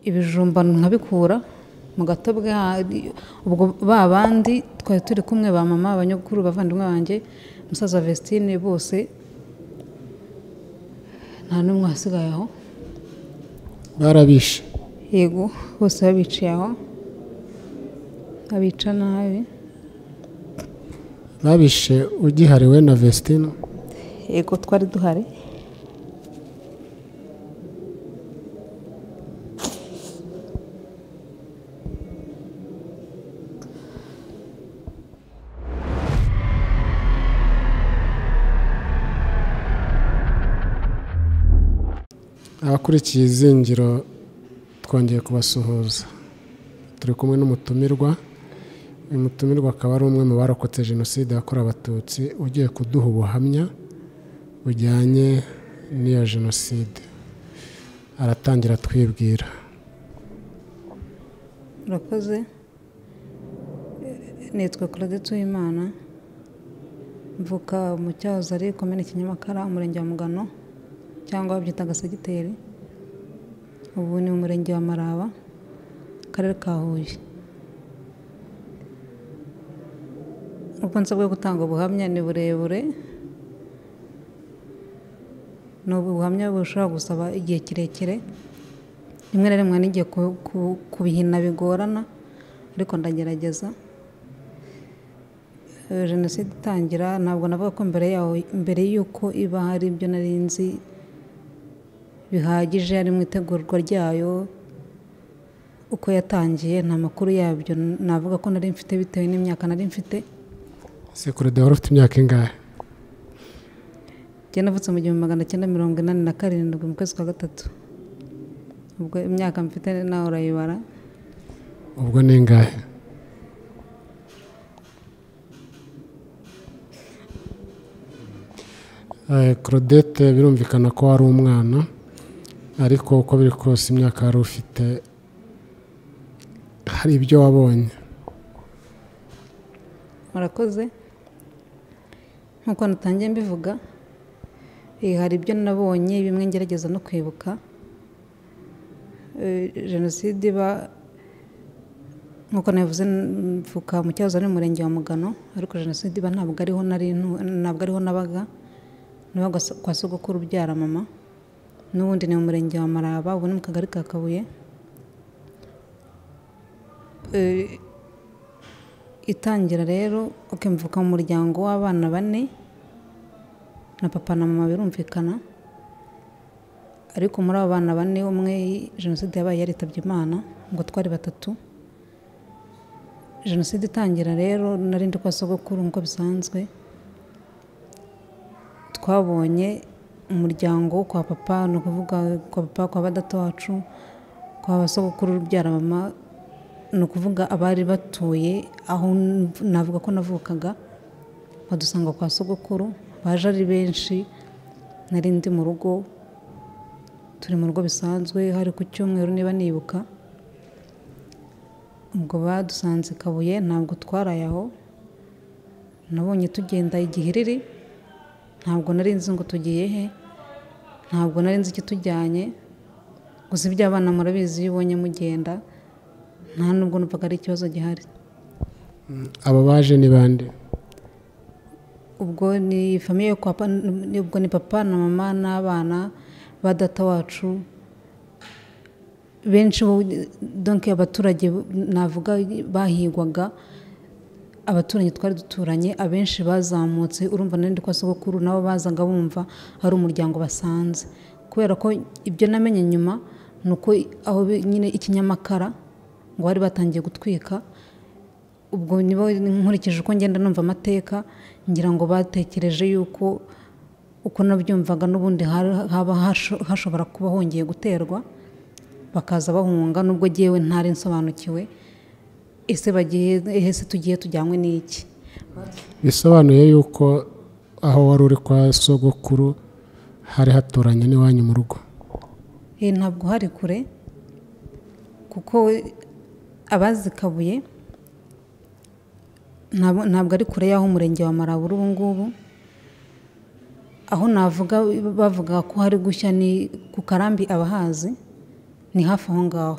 ibijumba nkabikura mu gato ubwo babandi twari turi kumwe ba mama abanyokuru bavandimwe banjye musaza Vestine bose nta numwe hasigaye aho barabishe yego bose babiciye aho abica nabi babishe ugihariwe na Vestine yego twari duhari abakurikiye izingiro twongeye kubasuhuza turi kumwe n'umutumirwa uyu mutumirwa akaba ari umwe mu barokotse jenoside yakorewe abatutsi ugiye kuduha ubuhamya bujyanye n'iyo jenoside aratangira twibwira. Murakoze nitwa Claudette Uwimana mvuka mu cyahoze ari komine Kinyamakara umurenge wa Mugano cyangwa babyita Gasegiteri ubu ni umurenge wa Maraba akarere ka Huye. Ubukunze bwo gutanga ubuhamya ni burebure ni ubuhamya bushobora gusaba igihe kirekire rimwe na rimwe n'igihe kubihina bigorana ariko ndagerageza. Jenoside itangira ntabwo navuga ko mbere y'uko iba hari ibyo nari nzi bihagije ari mu itegurwa ryayo uko yatangiye nta makuru yabyo navuga ko nari mfite bitewe n'imyaka nari mfite. Sekuru de wari ufite imyaka ingahe? Njye navutse mu 1987 mu kwezi kwa gatatu ubwo imyaka mfite nawe urayibara ubwo ni ingahe? Claudette birumvikana ko wari umwana ariko uko biri kose imyaka wari ufite hari ibyo wabonye. Murakoze nkuko natangiye mbivuga hari ibyo nabonye bimwe ngerageza no kwibuka. Jenoside iba nkuko navuze mvuka mu cyahoze ari umurenge wa Mugano ariko jenoside iba ntabwo ariho nabaga kwa sogokuru ubyara mama n'ubundi ni mu murenge wa Maraba ubu ni mu kagari ka Kabuye. Itangira rero mvuka mu muryango w'abana 4 na papa na mama birumvikana ariko muri abo bana 4 umwe jenoside yabaye yaritabye Imana ngo twari 3. Jenoside itangira rero nari ndi kwa sogokuru nko bisanzwe twabonye umuryango kwa papa no kuvuga kwa papa kwa badata wacu kwa basogokuru ubyara mama no kuvuga abari batuye aho navuga ko navukaga badusanga kwa sogokuru baje ari benshi nari ndi mu rugo turi mu rugo bisanzwe hari ku cyumweru niba nibuka ubwo badusanze Kabuye ntabwo twaraye aho nabonye tugenda igihiriri ntabwo nari nzi ngo tugiye he ntabwo nari nzi ikitujyanye gusa iby'abana murabizi iyo ubonye mugenda nta nubwo numvaga ari ikibazo gihari. Abo baje ni bande? Ubwo ni famiye kwa ubwo ni papa na mama n'abana ba data wacu benshi donc abaturage navuga bahigwaga abaturanyi twari duturanye abenshi bazamutse urumva nandi kwa sogokuru nabo bazaga bumva hari umuryango basanze kubera ko ibyo namenye nyuma nuko aho nyine Ikinyamakara ngo bari batangiye gutwika ubwo nibo nkurikije uko ngenda numva amateka ngira ngo batekereje yuko uko nabyumvaga n'ubundi haba hashobora kuba hongeye guterwa bakaza bahunga nubwo giyewe ntari nsobanukiwe ese bagiye ese tugiye tujyanywe n'iki. Bisobanuye yuko aho wari uri kwa sogokuru hari haturanye n'iwanyu mu rugo? Ntabwo hari kure kuko abazi Kabuye ntabwo ari kure y'aho umurenge wa Maraba ubu ngubu aho navuga bavuga ko hari gushya ni ku Karambi abahazi ni hafi aho ngaho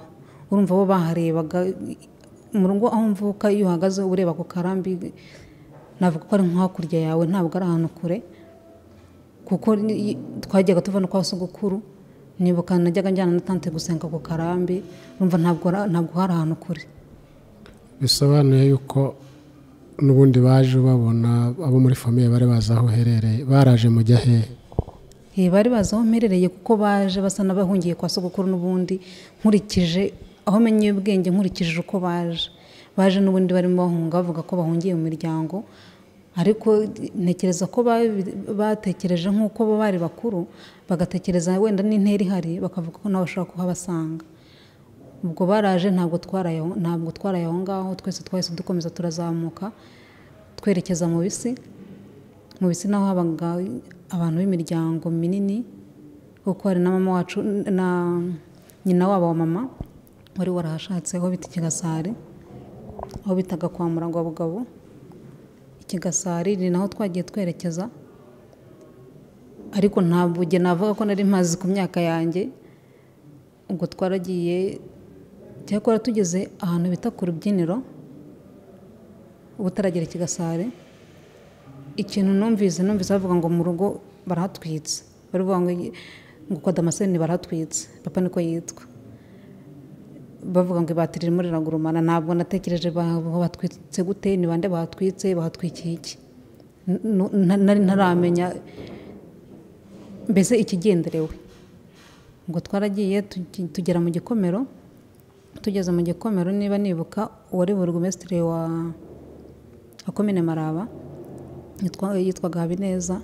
urumva bo baharebaga mu rugo aho mvuka. Iyo uhagaze ureba ku karambi navuga ko ari nko hakurya yawe, ntabwo ari ahantu kure, kuko twajyaga tuva no kwa sogokuru. Nibuka najyaga njyana na tante gusenga ku karambi, urumva ntabwo hari ahantu kure. bisobanuye yuko n'ubundi baje babona abo muri famiye bari bazi aho uherereye. Baraje mujya hehe? Bari bazi aho mperereye kuko baje basa n'abahungiye kwa sogokuru. N'ubundi nkurikije aho menye ubwenge, nkurikije uko baje n'ubundi barimo bahunga bavuga ko bahungiye mu miryango, ariko ntekereza ko batekereje nk'uko bo bari bakuru, bagatekereza wenda n'intera ihari, bakavuga ko nawe bashobora kuhabasanga. Ubwo baraje ntabwo twaraye aho ngaho, twese twahise dukomeza turazamuka twerekeza mu bisi. Mu bisi naho habaga abantu b'imiryango minini, kuko hari na mama wacu na nyina wabo wa mama wari warahashatse aho bita Ikigasari, aho bitaga kwa Murangwabugabo. Ikigasari ni naho twagiye twerekeza, ariko ntabwo njye navuga ko nari mpazi ku myaka yanjye. Ubwo twaragiye, cyakora tugeze ahantu bita ku rubyiniro ubutaragera Ikigasari, ikintu numvise bavuga ngo mu rugo barahatwitse. Bari bavuga ngo kwa Damascene barahatwitse, papa niko yitwa. Bavuga ngo ibatiri ririmo riragurumana. Ntabwo natekereje batwitse gute, ni bande bahatwitse, bahatwikiye iki. Nari ntaramenya mbese ikigenderewe. Ngo twaragiye tugera mu Gikomero. Tugeze mu Gikomero, niba nibuka, uwari burugumesitiri wa komine Maraba yitwaga Habineza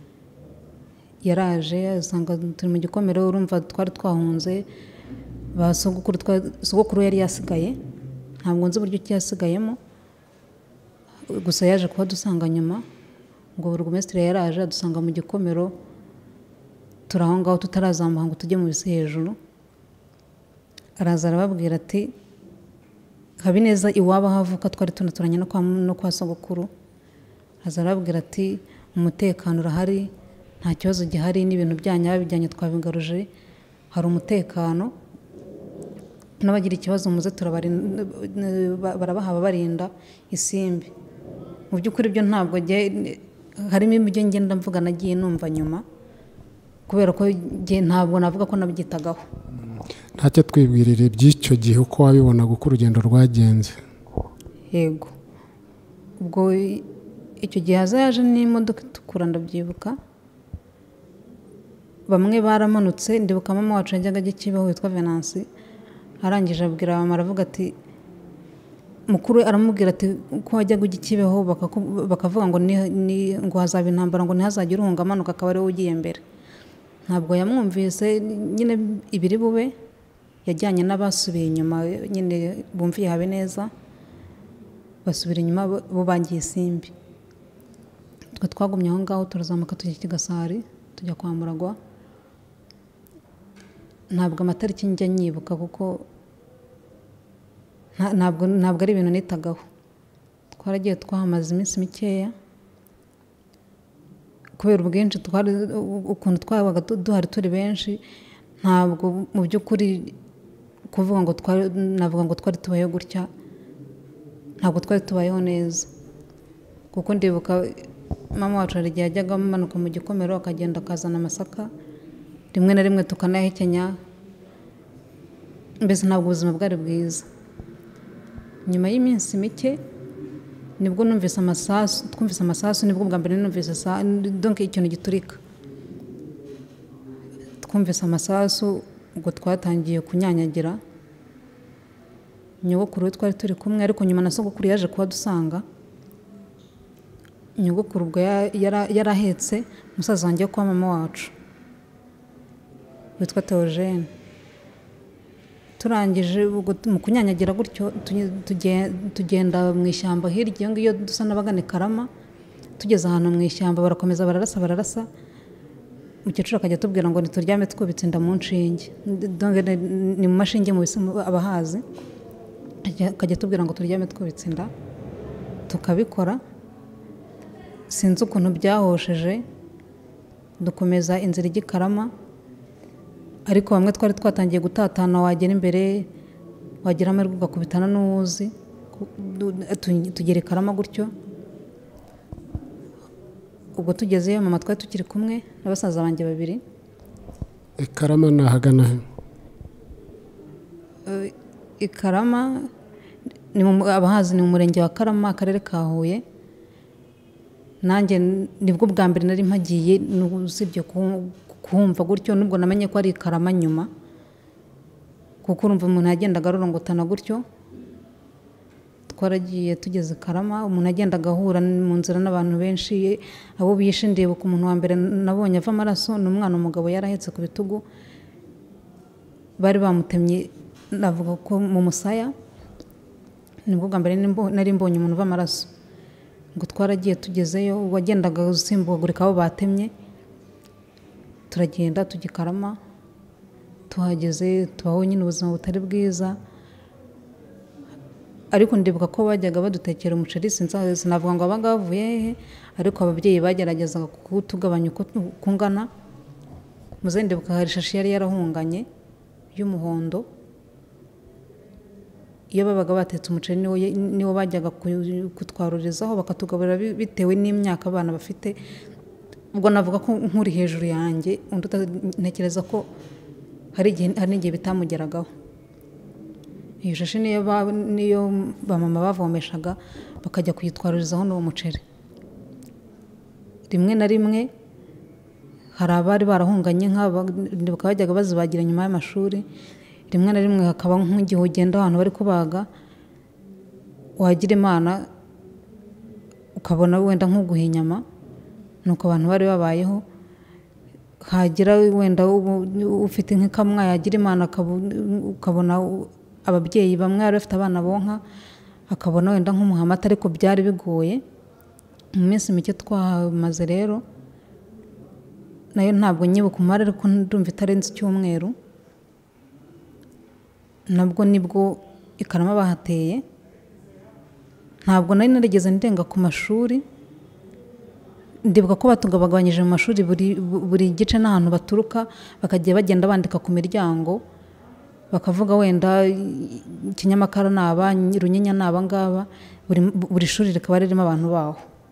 yaraje asanga turi mu Gikomero. Urumva twari twahunze, sogokuru yari yasigaye, ntabwo nzi uburyo ki yasigayemo, gusa yaje kuhadusanga nyuma. Ngo burugumesitiri yaraje adusanga mu Gikomero, turi aho ngaho tutarazamuka ngo tujye mu bisi hejuru. Araza arababwira ati Habineza iwabo havuka twari tunaturanye no kwa sogokuru. Araza arababwira ati umutekano urahari, nta kibazo gihari, n'ibintu byanyu babijyanye twabigaruje, hari umutekano, n'abagira ikibazo muze barabaha barinda isimbi. Mu by'ukuri ibyo ntabwo harimo ibyo ngenda mvuga nagiye numva nyuma, kubera ko ntabwo navuga ko nabyitagaho. Ntacyo twibwirire by'icyo gihe uko wabibonaga uko urugendo rwagenze. Yego, ubwo icyo gihe haza yaje n'imodoka itukura, ndabyibuka. Bamwe baramanutse, ndibuka mama wacu yajyaga ajya Kibeho witwa Venansi. Arangije abwira mama, aravuga ati mukuru aramubwira ati ko wajyaga ujya Kibeho bakavuga ngo ngo hazaba intambara, ngo ntihazagire uhunga amanuka akaba ariwe ugiye mbere. Ntabwo yamwumvise nyine ibiri bube, yajyanye n'abasubiye inyuma nyine bumviye Habineza, basubira inyuma bo bangiye isimbi. Twe twagumye aho ngaho turazamuka tujya Kigasari, tujya kwa Muragwa. Ntabwo amatariki njya nyibuka kuko ntabwo ari ibintu nitagaho. Twaragiye twahamaze iminsi mikeya kubera ubwinshi, ukuntu twabaga duhari turi benshi. Ntabwo mu by'ukuri kuvuga ngo navuga ngo twari tubayeho gutya, ntabwo twari tubayeho neza, kuko ndibuka mama wacu hari igihe yajyaga amanuka mu Gikomero akagenda akazana amasaka, rimwe na rimwe tukanayahekenya. Mbese ntabwo ubuzima bwari bwiza. Nyuma y'iminsi mike nibwo twumvise amasasu, nibwo bwa mbere numvise donc ikintu giturika. Twumvise amasasu, ubwo twatangiye kunyanyagira. Nyogokuru twari turi kumwe, ariko nyuma na sogokuru yaje kuhadusanga. Nyogokuru ubwo yarahetse musaza wanjye kwa mama wacu witwa Theogene. Turangije mu kunyanyagira gutyo tugenda mu ishyamba hirya iyo ngiyo dusa n'abagana Karama. Tugeze ahantu mu ishyamba barakomeza bararasa. Umukecuru akajya atubwira ngo ntituryame twubitse inda mu nshinge, ni mu mashinge mu bisi abahazi. Akajya atubwira ngo turyame twubitse inda, tukabikora. Sinzi ukuntu byahosheje, dukomeza inzira ijya Karama. Ariko bamwe twari twatangiye gutatana, wagera imbere wagira amahirwe ugakubitana n'uwuzi tugera i Karama gutyo. Ubwo tugezeyo mama twari tukiri kumwe n'abasaza banjye babiri. i Karama ni ahagana he? I Karama abahazi ni mu murenge wa Karama, akarere ka Huye. Nanjye nibwo bwa mbere nari mpagiye, usibye kumva gutyo, nubwo namenye ko ari i Karama nyuma, kuko urumva umuntu yagendaga arorongotana gutyo. Twaragiye tugeze i Karama, umuntu yagendaga ahura mu nzira n'abantu benshi, abo bishe. Ndibuka umuntu wa mbere nabonye ava amaraso ni umwana umugabo yarahetse ku bitugu, bari bamutemye navuga ko mu musaya. Nibwo bwa mbere nari mbonye umuntu uva amaraso. Ngo twaragiye tugezeyo, wagendaga usimbagurika abo batemye. Turagenda tujya i Karama, tuhageze tubaho nyine ubuzima butari bwiza, ariko ndibuka ko bajyaga badutekera umuceri. Sinavuga ngo abaga bavuye hehe, ariko ababyeyi bageragezaga kutugabanya uko kungana. Muze ndibuka hari ishashi yari yarahunganye y'umuhondo, iyo babaga batetse umuceri niwo bajyaga kutwarurizaho bakatugaburira bitewe n'imyaka abana bafite. Ubwo navuga ko nkuri hejuru yanjye, undi ntekereza ko hari n'igihe bitamugeragaho. Iyo shashi niyo bamama bavomeshaga bakajya kuyitwarurizaho n'uwo muceri. Rimwe na rimwe hari abari barahunganye ndibuka bajyaga bazibagira nyuma y'amashuri. Rimwe na rimwe hakaba nk'igihe ugenda ahantu bari kubaga, wagira Imana ukabona wenda nk'uguha inyama. Nuko abantu bari babayeho, hagira wenda ufite nk'ikamwa, yagira Imana ukabona ababyeyi bamwe bari bafite abana bonka, akabona wenda nk'umuha amata, ariko byari bigoye. Mu minsi mike twahamaze rero, nayo ntabwo nyibuka umubare, ariko ndumva itarenze icyumweru. Nabwo nibwo i Karama bahateye. Ntabwo nari narigeze ndenga ku mashuri. Ndibuka ko batugabagabanyije mu mashuri, buri gice n'ahantu baturuka bakagiye bagenda bandika ku miryango, bakavuga wenda Kinyamakara ni aba, Runyinya ni aba ngaba. Buri shuri rikaba ririmo abantu baho.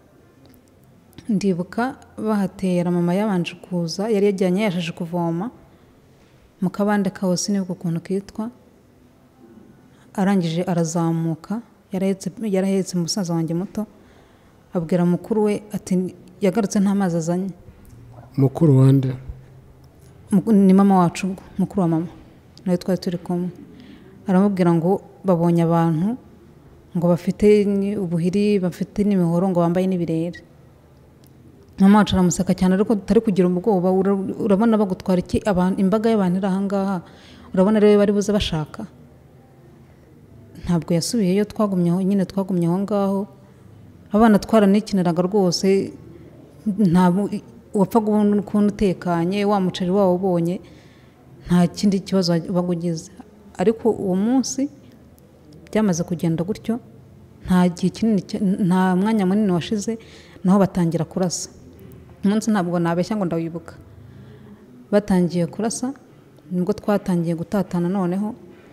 Ndibuka bahatera, mama yabanje kuza, yari yajyanye yashaje kuvoma mu kabande ka hose, nibwo ukuntu kitwa. Arangije arazamuka, yarahetse umusaza wanjye muto, abwira mukuru we ati yagarutse nta mazi azanye. Mukuru wande? Ni mama wacu, mukuru wa mama, nawe twari turi kumwe. Aramubwira ngo babonye abantu ngo bafite ubuhiri, bafite n'imihoro, ngo bambaye n'ibirere. Mama wacu aramuseka cyane, ariko tutari kugira ubwoba. Urabona bagutwara iki? Imbaga y'abantu iri ahangaha, urabona rero bari buze bashaka. Ntabwo yasubiyeyo, twagumyeho nyine, twagumye aho ngaho. Abana twaranikiniraga rwose, wapfa kubona ukuntu utekanye, wa muceri wawo ubonye, nta kindi kibazo bagugize. Ariko uwo munsi byamaze kugenda gutyo, nta gihe kinini, nta mwanya munini washize, naho batangira kurasa. Umunsi ntabwo nabeshya ngo ndawibuka. Batangiye kurasa, nibwo twatangiye gutatana. Noneho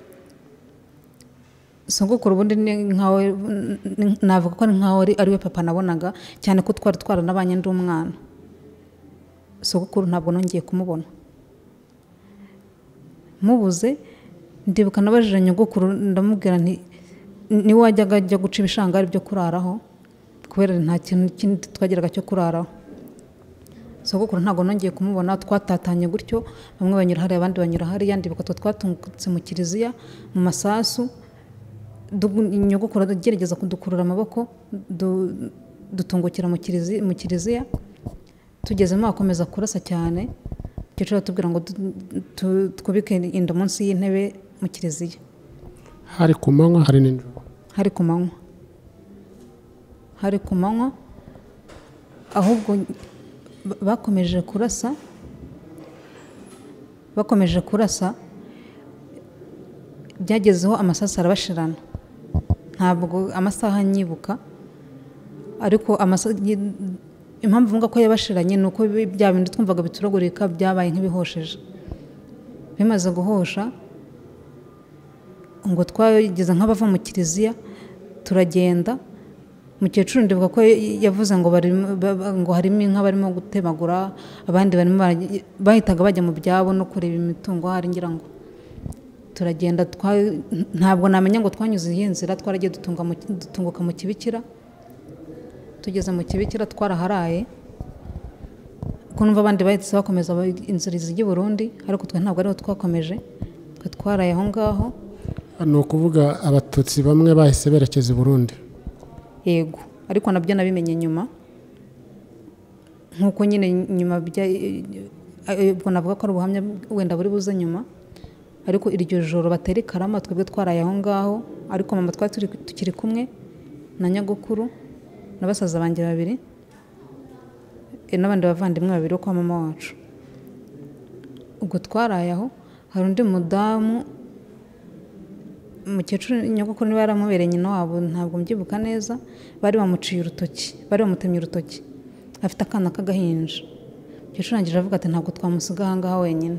sogokuru ubundi navuga ko nkaho ari we papa nabonaga, cyane ko twari twaranabanye ndi umwana. Sogokuru ntabwo nongeye kumubona. Mubuze, ndibuka nabajije nyogokuru, ndamubwira nti ni wajyaga ajya guca ibishangari byo kuraraho, kubera nta kintu kindi twagiraga cyo kuraraho. Sogokuru ntabwo nongeye kumubona. Twatatanye gutyo, bamwe banyura hariya abandi banyura hariya. Ndibuka twatungutse mu kiliziya mu masasu, nyogokuru agerageza kudukurura amaboko, dutungukira mu kiliziya. Tugezemo akomeza kurasa cyane, cyiciro tubwira ngo twubike inda munsi y'intebe mu kiliziya. Hari ku manywa, hari nijoro? Hari ku manywa. Hari ku manywa, ahubwo bakomeje kurasa, byagezeho amasasu arabashirana. Ntabwo amasaha nyibuka, ariko impamvu mvuga ko yabashiranye ni uko bya bindi twumvaga bituragurika byabaye nk'ibihosheje. Bimaze guhosha, ngo twageze nk'abava mu kiliziya turagenda, umukecuru ndibuka ko yavuze ngo ngo harimo inka barimo gutemagura, abandi bahitaga bajya mu byabo no kureba imitungo hari, ngira ngo turagenda ntabwo namenya ngo twanyuze iyi nzira, twaragiye dutunguka mu Kibikira. Tugeze mu Kibikira twaraharaye kuko numva abandi bahise bakomeza inzira zijya i Burundi, ariko twe ntabwo ariho twakomeje, twe twaraye aho ngaho. ni ukuvuga abatutsi bamwe bahise berekeza i Burundi? Yego, ariko nabyo nabimenye nyuma, nk'uko nyine nyuma ubwo navuga ko ari ubuhamya wenda buri buze nyuma, ariko iryo joro batera i Karama twebwe twaraye aho ngaho, ariko mama twari tukiri kumwe na nyagukuru na basaza banjye babiri n'abandi bavandimwe babiri kwa mama wacu. Ubwo twaraye aho, hari undi mudamu, umukecuru nyagukuru niba yaramubereye nyina wabo ntabwo mbyibuka neza, bari bamutemye urutoki afite akana k'agahinja. Umukecuru arangije avuga ati ntabwo twamusiga aha ngaha wenyine.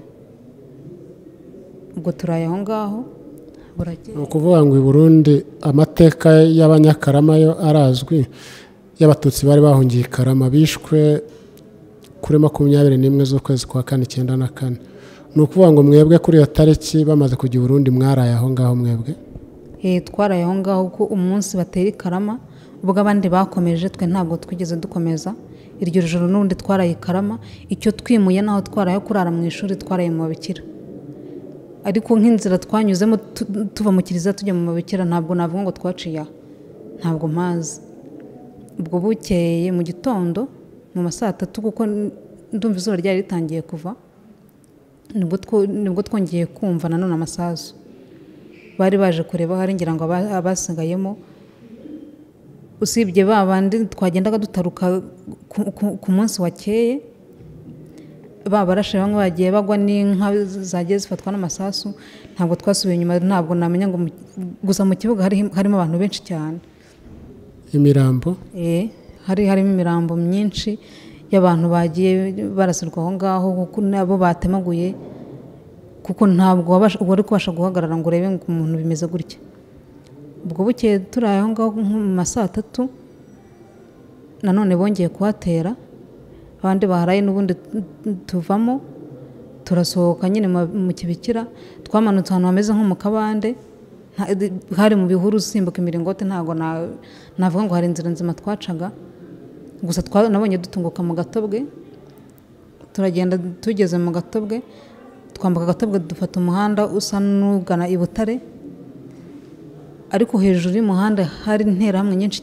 Ubwo turaye aho ngaho burakeye. Ni ukuvuga ngo i Burundi amateka y'Abanyakarama yo arazwi, y'abatutsi bari bahungiye i Karama bishwe kuri 21 z'ukwezi kwa 4/94. Ni ukuvuga ngo mwebwe kuri iyo tariki bamaze kujya i Burundi mwaraye aho ngaho mwebwe? Twaraye aho ngaho ko umunsi batera i Karama, ubwo abandi bakomeje, twe ntabwo twigeze dukomeza. Iryo joro n'undi twaraye i Karama, icyo twimuye naho twaraye kurara mu ishuri twaraye mu Babikira. Ariko nk'inzira twanyuzemo tuva mu kiliziya tujya mu Babikira ntabwo navuga ngo twaciye aha, ntabwo mpazi. Ubwo bukeye mu gitondo mu ma saa 3 kuko ndumva izuba ryari ritangiye kuva, nibwo twongeye kumva nanone amasasu. Bari baje kureba hari, ngira ngo abasigayemo usibye babandi twagendaga dutaruka ku munsi wakeye, barashe bamwe bagiye bagwa n'inka zagiye zifatwa n'amasasu, ntabwo twasubiye inyuma. Ntabwo namenya ngo gusa mu kibuga harimo abantu benshi cyane. Imirambo? Harimo imirambo myinshi y'abantu bagiye barasirwa aho ngaho, kuko nabo batemaguye, kuko ntabwo wari kubasha guhagarara ngo urebe ngo umuntu bimeze gutya. Ubwo bukeye turaye aho ngaho mu ma saa 3 nanone bongeye kuhatera, abandi baharaye n'ubundi tuvamo turasohoka nyine mu Kibikira. Twamanutse ahantu hameze nko mu kabande, hari mu bihuru usimbuka imiringote, ntabwo navuga ngo hari inzira nzima twacaga, gusa nabonye dutunguka mu Gatobwe. Turagenda tugeze mu Gatobwe, twambuka Gatobwe dufata umuhanda usa n'ugana i Butare, ariko hejuru y'umuhanda hari interahamwe nyinshi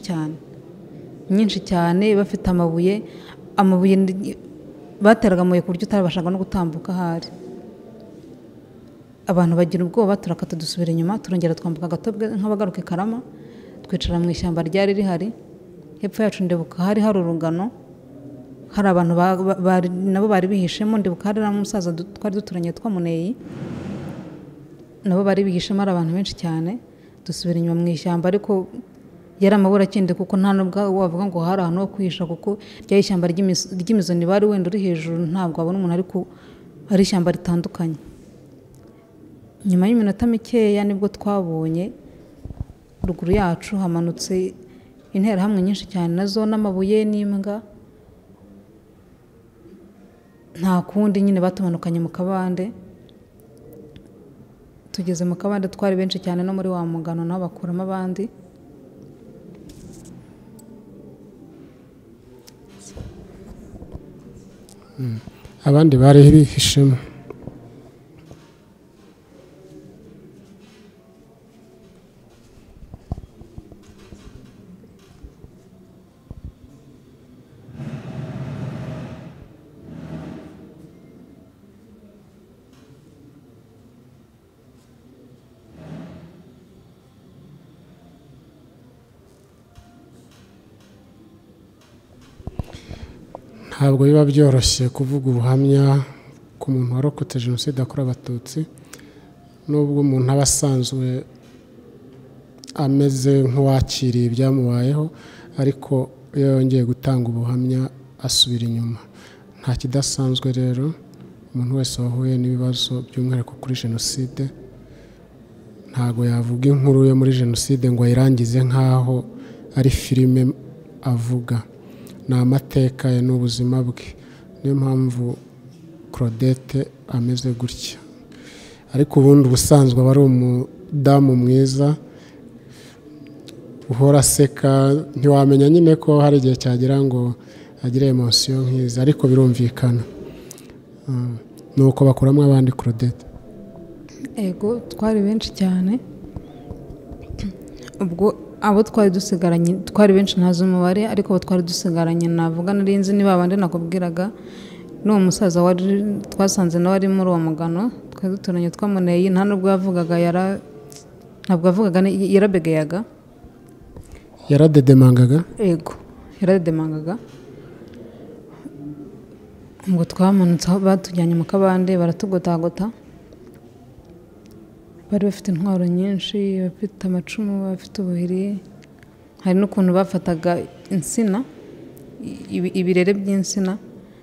cyane bafite amabuye bateraga amabuye ku buryo utabashaga no gutambuka. Hari abantu bagira ubwoba, turakata dusubira inyuma, turongera twambuka Gatobwe nk'abagaruka i Karama, twicara mu ishyamba ryari rihari. Hepfo yacu ndibuka hari urungano, hari abantu nabo bari bihishemo. Ndibuka hari n'umusaza twari duturanye Muneyi, nabo bari bihishemo, ari abantu benshi cyane. Dusubira inyuma mu ishyamba, ariko yari amabura akindi kuko nta nubwo wavuga ngo hari ahantu ho kwihisha, kuko ryari ishyamba ry'imizoni, bari wenda uri hejuru ntabwo wabona umuntu, ariko ari ishyamba ritandukanye. Nyuma y'iminota mikeya nibwo twabonye ruguru yacu hamanutse interahamwe nyinshi cyane, nazo n'amabuye n'imbwa. Nta kundi nyine batumanukanye mu kabande. Tugeze mu kabande twari benshi cyane, no muri wa mugano naho bakuramo abandi. Abandi bari bihishemo? Ntabwo biba byoroshye kuvuga ubuhamya ku muntu warokotse Jenoside yakorewe Abatutsi, nubwo umuntu aba asanzwe ameze nk'uwakiriye ibyamubayeho, ariko iyo yongeye gutanga ubuhamya asubira inyuma. Nta kidasanzwe rero, umuntu wese wahuye n'ibibazo by'umwihariko kuri Jenoside ntabwo yavuga inkuru yo muri jenoside ngo ayirangize nk'aho ari filime avuga. Ni amateka ye n'ubuzima bwe, niyo mpamvu Claudette ameze gutya. Ariko ubundi ubusanzwe aba ari umudamu mwiza uhora aseka, ntiwamenya nyine ko hari igihe cyagira ngo agire emosiyo nk'izi, ariko birumvikana. Nuko bakuramo abandi Claudette. Ego twari benshi cyane, ubwo abo twari dusigaranye twari benshi ntazi umubare, ariko abo twari dusigaranye navuga nari nzi ni babandi nakubwiraga. N'uwo musaza wari twasanze nawe ari muri uwo mugano twari duturanye twamuneye, nta nubwo yavugaga, ntabwo yavugaga, yarabegeyaga, yaradedemangaga. Ego yaradedemangaga. Ngo twamanutse aho batujyanye mu kabande baratugotagota, bari bafite intwaro nyinshi, bafite amacumu, bafite ubuhiri. Hari n'ukuntu bafataga insina, ibirere by'insina,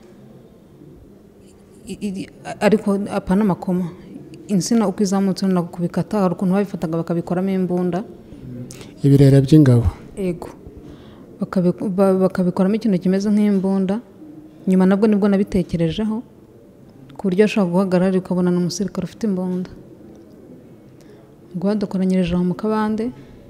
ariko apana amakoma. Insina uko izamutse nako kubikata, hari ukuntu babifataga bakabikoramo imbunda. Ibirere by'ingabo. Ego bakabikoramo ikintu kimeze nk'imbunda. Nyuma nabwo nibwo nabitekerejeho, ku buryo ashobora guhagarara ukabona n'umusirikare ufite imbunda. Ngo badukoranyirije aho mu kabande,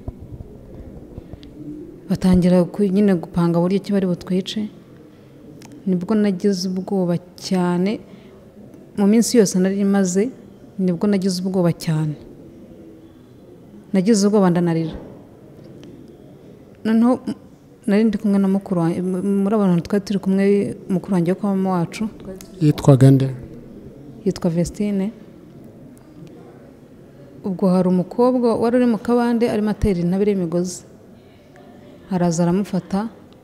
batangira nyine gupanga buryo ki bari butwice. Nibwo nagize ubwoba cyane, mu minsi yose nari maze nibwo nagize ubwoba cyane, nagize ubwoba ndanarira. Noneho nari ndi kumwe na mukuru wanjye, muri abantu twari turi kumwe, mukuru wanjye wo kwa mama wacu yitwaga nde? Yitwa Vestine. Ubwo hari umukobwa wari uri mu kabande arimo atera intabire y'imigozi, araza aramufata,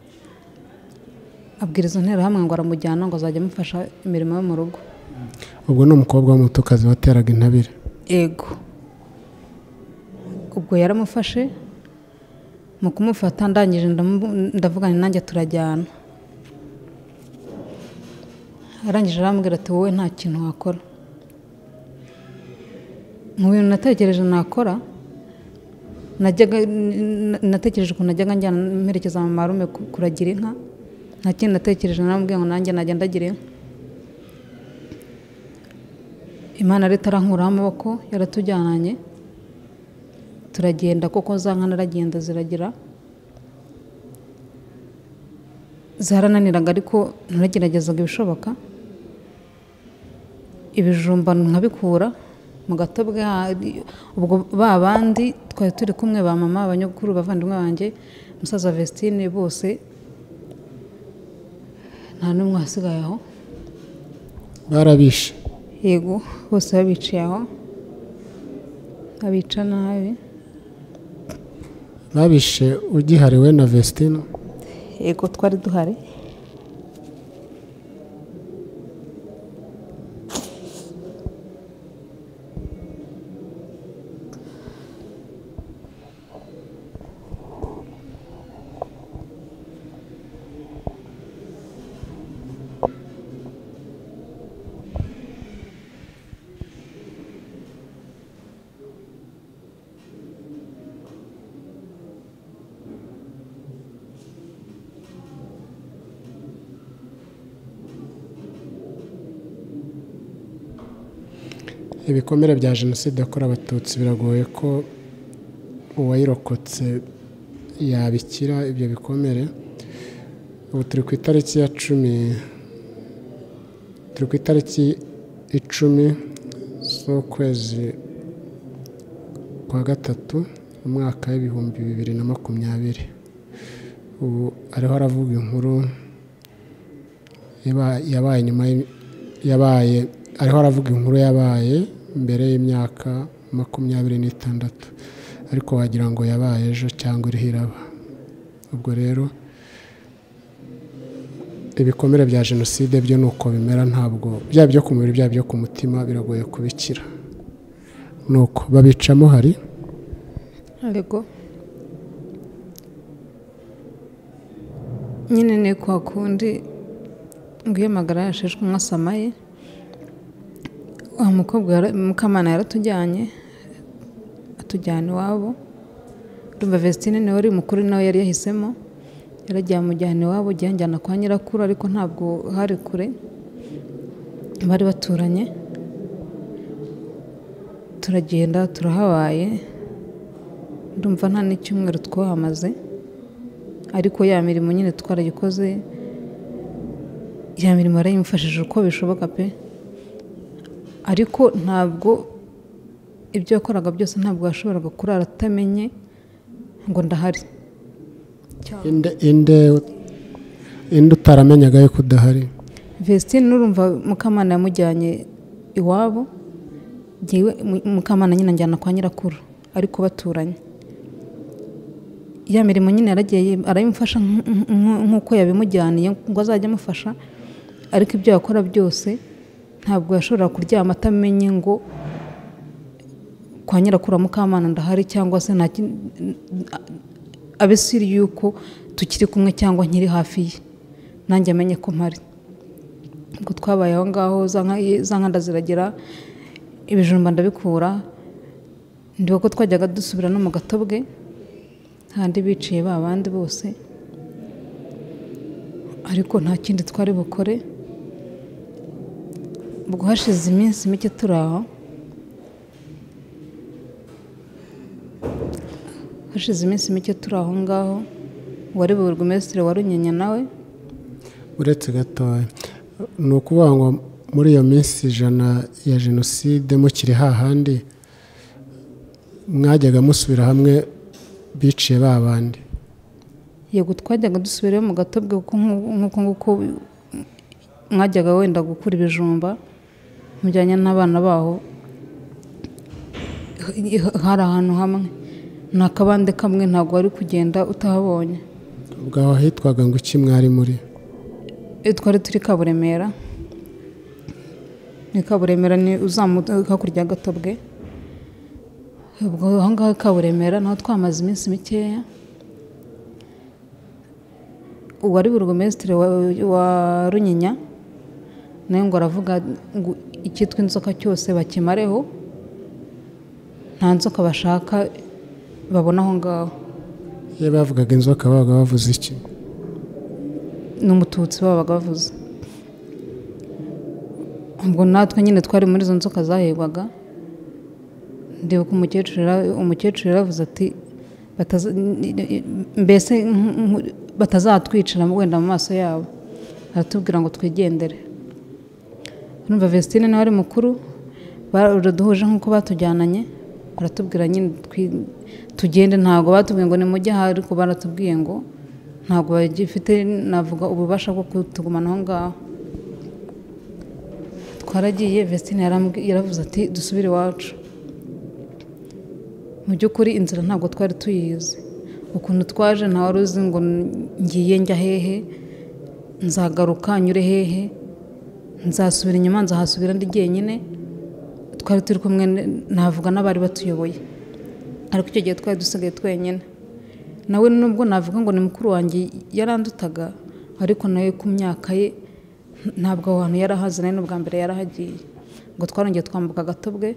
abwira izo nterahamwe ngo aramujyana ngo azajya amufasha imirimo yo mu rugo. Ubwo ni umukobwa w'umutukazi wateraga intabire. Ego ubwo yaramufashe, mu kumufata ndangije ndavuga ni nanjye turajyana. Arangije arambwira ati wowe nta kintu wakora. Mu bintu natekereje nakora, natekereje ukuntu najyaga njyana mperekeza mu marume kuragira inka. Nta kintu natekereje, naramubwiye ngo nanjye najya ndagira inka. Imana yari itarankuraho amaboko, yaratujyananye turagenda, koko za nka naragenda ziragira, zarananiraga ariko narageragezaga ibishoboka. Ibijumba nkabikura mu gato ubwo ba bandi twari turi kumwe, ba mama, abanyakuru, bavandimwe banjye, musaza Vestine, bose nta n'umwe wasigaye aho. Barabishe? Yego bose babiciye aho, abica nabi. Babishe ugihari we na Vestine? Yego twari duhari. Ibikomere bya jenoside yakorewe abatutsi biragoye ko uwayirokotse yabikira ibyo bikomere. Ubu turi ku itariki ya 10 z'ukwezi kwa gatatu umwaka w'ibihumbi 2020. Ubu ariho aravuga inkuru yabaye nyuma ariho aravuga inkuru yabaye mbere y'imyaka 26, ariko wagira ngo yabaye ejo cyangwa iriho iraba. Ubwo rero ibikomere bya jenoside byo nuko bimera, ntabwo byaba byo ku mubiri byaba byo ku mutima biragoye kubikira. Nuko babicamo hari ariko nyine ni kwa kundi ngiye magara yasheshwe umukobwa Mukamana yaratujyanye kutujyana iwabo. Urumva Vestine niwe wari mukuru, nawe yari yahisemo, yaragiye amujyana iwabo, njyana kwa nyirakuru, ariko ntabwo hari kure, bari baturanye. Turagenda turahabaye, ndumva nta n'icyumweru twahamaze, ariko ya mirimo nyine twarayikoze, ya mirimo yarayimufashije uko bishoboka pe. Ariko ntabwo ibyo yakoraga byose ntabwo yashoboraga kurara atamenye ngo ndahari. inde utaramenyaga yuko udahari? Vestine urumva Mukamana yamujyanye iwabo, jyewe Mukamana nyine njyana kwa nyirakuru, ariko baturanye. Ya mirimo nyine yaragiye arayimufasha nk'uko yabimujyaniye ngo azajya amufasha, ariko ibyo yakora byose ntabwo yashobora kuryama atamenye ngo kwa nyirakuru Mukamana ndahari, cyangwa se abesiri yuko tukiri kumwe cyangwa nkiri hafi ye, nanjye amenye ko mpari. Ubwo twabaye aho ngaho, za nkanda ziragira, ibijumba ndabikura, ndibuka ko twajyaga dusubira no mu Gatobwe handi biciye ba bandi bose, ariko nta kindi twari bukore. Ubwo hashize iminsi mike turi aho, ngaho wari burugumesitiri wa Runyinya nawe. Uretse gatoya, ni ukuvuga ngo muri iyo minsi 100 ya jenoside mukiri hahandi mwajyaga musubira hamwe biciye ba bandi? Yego, twajyaga dusubirayo mu Gatobwe, nk'uko mwajyaga wenda gukura ibijumba mujyanye n'abana baho, hari ahantu hamwe, ni akabande kamwe, ntabwo wari kugenda utahabonye. Ubwo aho hitwaga ngo iki mwari muri? Twari turi Kaburemera, ni Kaburemera, ni uzamuka hakurya ya Gatobwe. Ubwo aho ngaho Kaburemera naho twamaze iminsi mikeya. Uwari burugumesitiri wa Runyinya nawe ngo aravuga ngo icyitwa inzoka cyose bakimareho, nta nzoka bashaka babona aho ngaho. Iyo bavugaga inzoka babaga bavuze iki? Ni umututsi babaga bavuze. Ubwo natwe nyine twari muri izo nzoka zahigwaga. Ndibuka umukecuru yaravuze ati mbese batazatwicira wenda mu maso yabo, aratubwira ngo twigendere. Urumva Vestine nawe ari mukuru, baraduhuje nk'uko batujyananye, baratubwira nyine tugende, ntabwo batubwiye ngo nimujye aha, ariko baratubwiye ngo ntabwo bagifite navuga ububasha bwo kutugumana aho ngaho. Twaragiye, Vestine yaravuze ati dusubire iwacu. Mu by'ukuri inzira ntabwo twari tuyizi, ukuntu twaje nta wari uzi ngo ngiye njya hehe, nzagaruka nyure hehe, nzasubira inyuma, nzahasubira ndi jyenyine. Twari turi kumwe navuga n'abari batuyoboye, ariko icyo gihe twari dusigaye twenyine. Nawe nubwo navuga ngo ni mukuru wanjye yarandutaga, ariko nawe ku myaka ye ntabwo aho hantu yarahazi, nawe n'ubwa mbere yarahagiye. Ngo twarongeye twambuka Gatobwe,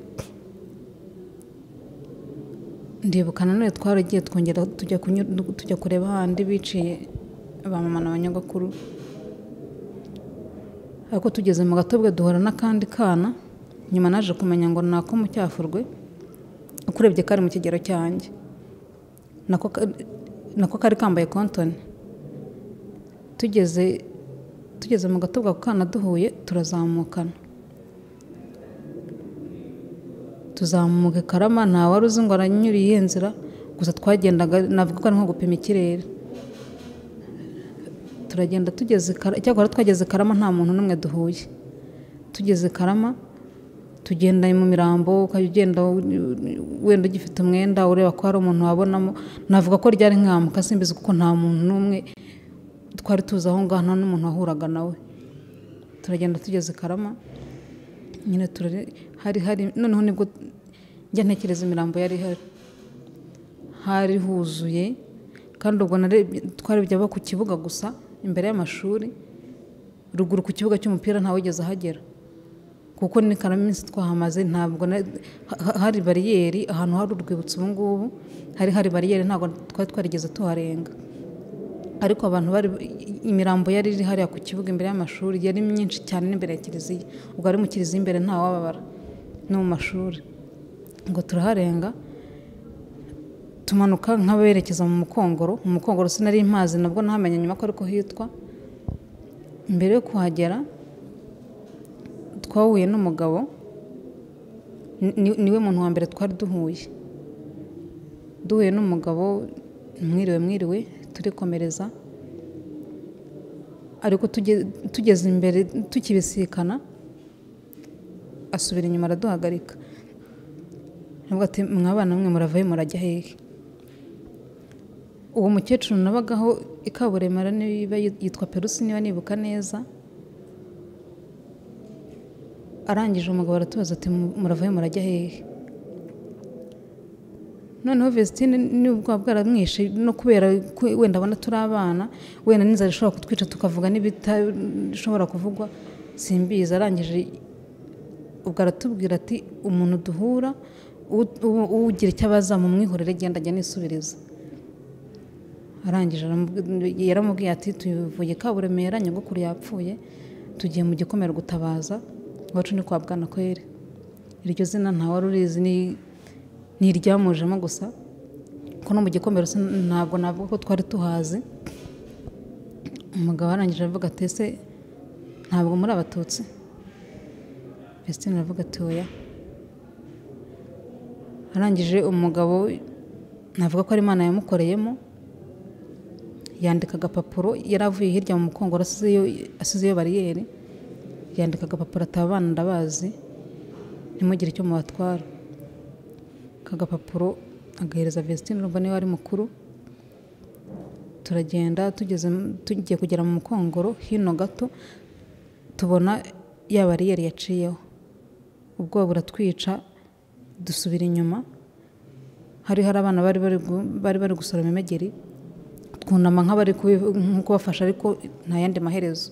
ndibuka nanone twaragiye twongera tujya kureba ahandi biciye ba mama na banyagakuru. Ariko tugeze mu Gatobwe duhura n'akandi kana, nyuma naje kumenya ngo nako mu Cyafurwe, ukurebye kari mu kigero cyanjye, nako kari kambaye kontoni. Tugeze mu Gatobwe ako kana duhuye, turazamukana, tuzamuka Karama, nta wari uzi ngo aranyuriye iyo nzira, gusa twagendaga navuga ko ari nko gupima ikirere. Turagenda cyakora twageze Karama nta muntu n'umwe duhuye. Tugeze Karama tugenda mu mirambo, ukagenda wenda ugifite umwenda ureba ko hari umuntu wabonamo. Navuga ko ryari nkamuka, simbizi kuko nta muntu n'umwe twari tuzi aho ngaho, nta n'umuntu wahuraga nawe. Turagenda tugeze Karama nyine hari noneho nibwo njya ntekereza imirambo yari hari huzuye, kandi ubwo twarebye aba ku kibuga gusa imbere y'amashuri, ruguru ku kibuga cy'umupira nta wigeze ahagera, kuko ni Karaminsi twahamaze ntabwo hari bariyeri ahantu hari urwibutso ubu ngubu hari bariyeri ntabwo twari twarigeze tuharenga, ariko abantu bari imirambo yari iri hariya ku kibuga imbere y'amashuri yari myinshi cyane n'imbere ya kiliziya, ubwo ari mu kiliziya imbere nta wababara no mu mashuri, ngo turaharenga tumanuka nk'aberekeza mu Mukongoro sinari mpazi nabwo nahamenye nyuma ko ariko hitwa. Mbere yo kuhagera twahuye n'umugabo, niwe muntu wa mbere twari duhuye n'umugabo, mwiriwe turikomereza, ariko tugeze imbere tukibisikana asubira inyuma araduhagarika, nubwo ati mwabana mwe muravayo murajya hehe. Uwo mukecuru nabagaho ikaburemara niba yitwa Perusi niba nibuka neza, arangije umugabo aratubaza ati muravayo murajya hehe. Noneho Vestine nubwo bwaramwishe no kubera wenda abona turi abana, wenda n'inzara ishobora kutwica tukavuga n'ibitashobora kuvugwa simbiza, arangije ubwo aratubwira ati umuntu duhura ugira icyo abaza mu mwihorere genda ajya nisubiriza. Arangije yaramubwiye ati tuvuye Kaburemera nyogokuru yapfuye tugiye mu Gikomero gutabaza, iwacu ni kwa Bwanakweli. Iryo zina nta wari urizi ni iryamujemo gusa, ko no mu Gikomero ntabwo navuga ko twari tuhazi. Umugabo arangije avuga ati ese ntabwo muri Abatutsi? Vestine aravuga ati oya. Arangije umugabo navuga ko ari Imana yamukoreyemo, yandika agapapuro, yaravuye hirya mu Mukongoro asizeyo bariyeri, yandika agapapuro ati abana ndabazi ntimugire icyo mubatwara. Agapapuro agahereza Vestine urumva niwe ari mukuru. Turagenda tugiye kugera mu Mukongoro hino gato tubona ya bariyeri yaciyeho, ubwo buratwica dusubira inyuma. Hari abana bari gusoroma imegeri, twunama nk'abari kubafasha ariko nta yandi maherezo.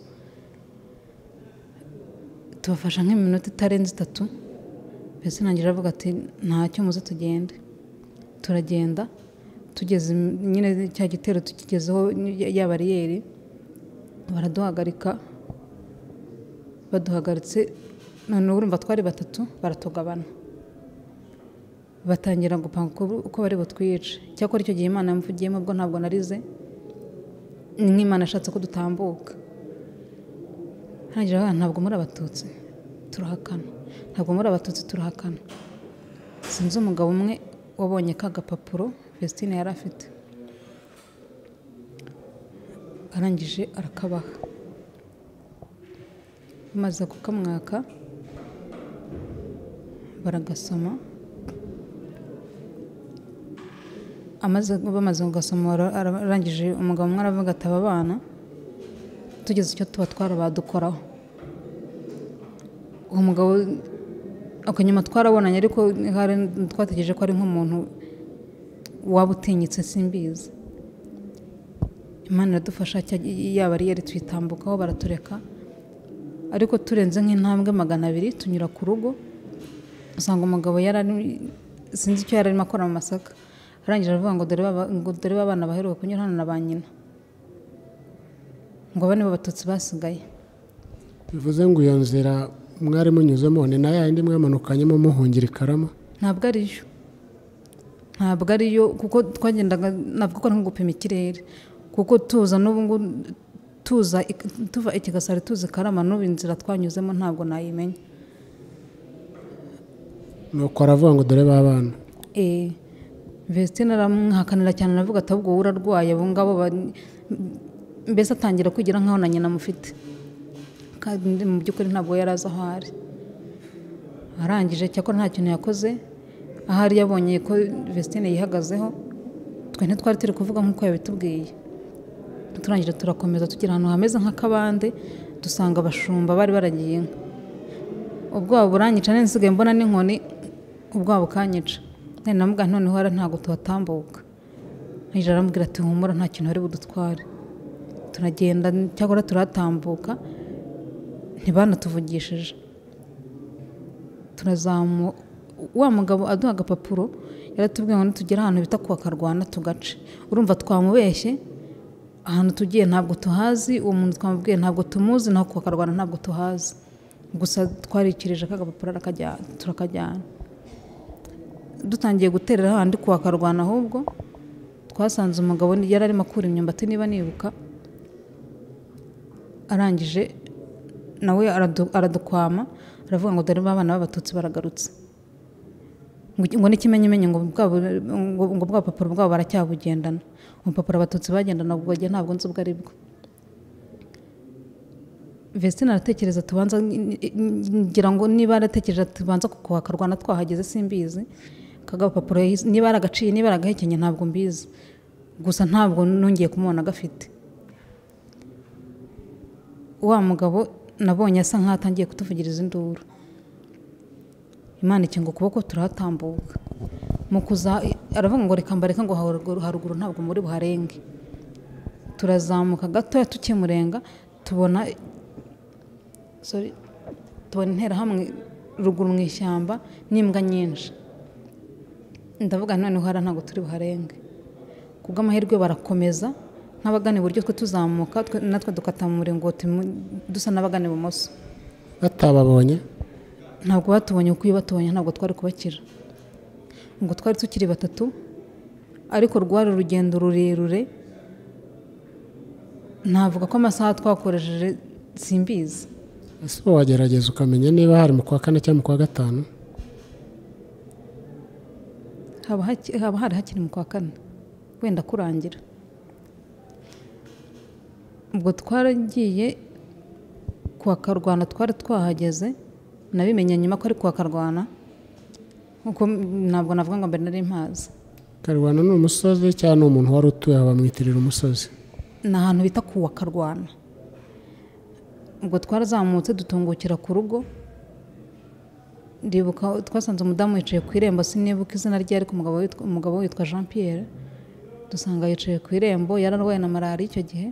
Tubafasha nk'iminota itarenze 3, mbese nangira avuga ati ntacyo muze tugende. Turagenda tugeze nyine cya gitero tukigezeho ya bariyeri baraduhagarika, baduhagaritse none urumva twari 3 baratugabana, batangira gupanga uko bari butwice. Cyakora icyo gihe Imana yamvugiyemo ubwo ntabwo narize, n'Imana ashatse ko dutambuka. Hangira ntabwo muri Abatutsi turahakana, ntabwo muri Abatutsi turahakana. Sinzi umugabo umwe wabonye ka gapapuro Vestine yari afite, arangije arakabaha. Maze kukamwaka baragasoma, bamaze kugasoma arangije umugabo umwe aravuga ati aba bana tugeze icyo tubatwara badukoraho. Uwo mugabo akanyuma twarabonanye ariko twategereje ko ari nk'umuntu waba utinyitse simbizi. Imana iradufasha ya bariyeri twitambukaho baratureka, ariko turenze nk'intambwe 200 tunyura ku rugo usanga umugabo sinzi icyo yari arimo akora mu masaka. Arangije aravuga ngo dore babana baheruka kunyura hano na ba nyina, ngo bane b'Abatutsi basigaye. Bivuze ngo iyo nzira mwari munyuzemo ni na yindi mwamanukanyemo muhungira i Karama? Ntabwo ariyo kuko twagendaga navuga ko nko gupima ikirere, kuko tuza tuva i Kigasari tuzi Karama, n'ubu inzira twanyuzemo ntabwo nayimenya. Nuko aravuga ngo dore babana. Vestine aramwakanira cyane, aravuga ati ahubwo urarwaye abo ngabo, mbese atangira kwigira nkaho na nyina mufite, kandi mu by'ukuri ntabwo yari azi aho ari. Arangije cyakora nta kintu yakoze, ahari yabonye ko Vestine yihagazeho, twe ntitwari turi kuvuga nk'uko yabitubwiye. Turangije turakomeza tugira ahantu hameze nk'akabande, dusanga abashumba bari baragiye inka. Ubwoba buranyica nsigaye mbona n'inkoni, ubwoba bukanyica. Namubwira noneho ntabwo tuhatambuka. Nijoro aramubwira ati humura nta kintu bari budutware. Turagenda cyakora turatambuka, ntibanatuvugishije. turazamu wa mugabo aduha agapapuro yaratubwiye ngo nitugera ahantu bita kwa Karwana tugace. Urumva twamubeshye, ahantu tugiye ntabwo tuhazi, uwo muntu twamubwiye ntabwo tumuzi, naho kwa Karwana ntabwo tuhazi, gusa twarikirije akagapapuro turakajyana. Dutangiye guterera handi kwa Karwana, ahubwo twasanze umugabo yari arimo akura imyumbati niba nibuka, arangije nawe aradukwama, aravuga ngo dore abana b'Abatutsi baragarutse, ngo n'ikimenyimenyi ngo bwa papuro bwabo baracyabugendana. Umupapuro Abatutsi bagendana ubwo gihe ntabwo nzi ubwo ari bwo. Vestine aratekereza tubanza, ngira ngo niba aratekereje tubanza kwa Karwana twahageze simbizi, kagapapuro niba aragaciye niba aragahekenye ntabwo mbizi, gusa ntabwo nongeye kumubona gafite. Wa mugabo nabonye asa nkaho atangiye kutuvugiriza induru, Imana ikinga ukuboko turahatambuka. Mu kuza aravuga ngo reka mbareka ngo haruguru ntabwo muri buharenge. Turazamuka gatoya tukimurenga tubona intera hamwe ruguru mu ishyamba n'imbwa nyinshi. Ndavuga noneho hara ntabwo turi buharenge. Kubw'amahirwe barakomeza, nk'abagana iburyo twe tuzamuka, natwe dukata mu muringoti dusa n'abagana ibumoso. Batababonye? Ntabwo batubonye, kuko iyo batubonye ntabwo twari kubakira. Ngo twari tukiri batatu, ariko rwari urugendo rurerure, navuga ko amasaha twakoresheje simbizi. Ese wagerageza ukamenya niba hari mu kwa 4 cyangwa mu kwa 5? Haba hari hakiri mu kwa 4 wenda kurangira. Ubwo twaragiye kwa Karwana, twari twahageze, nabimenye nyuma ko ari kwa Karwana, nkuko ntabwo navuga ngo mbere nari mpazi. Karwana ni umusozi cyangwa umuntu wari utuye bamwitirira umusozi? Ni ahantu bita kuwa Karwana. Ubwo twarazamutse dutungukira ku rugo, ndibuka twasanze umudamu yicaye ku irembo, sinibuka izina rye, ariko umugabo witwa Jean Pierre, dusanga yicaye ku irembo, yararwaye na malariya icyo gihe,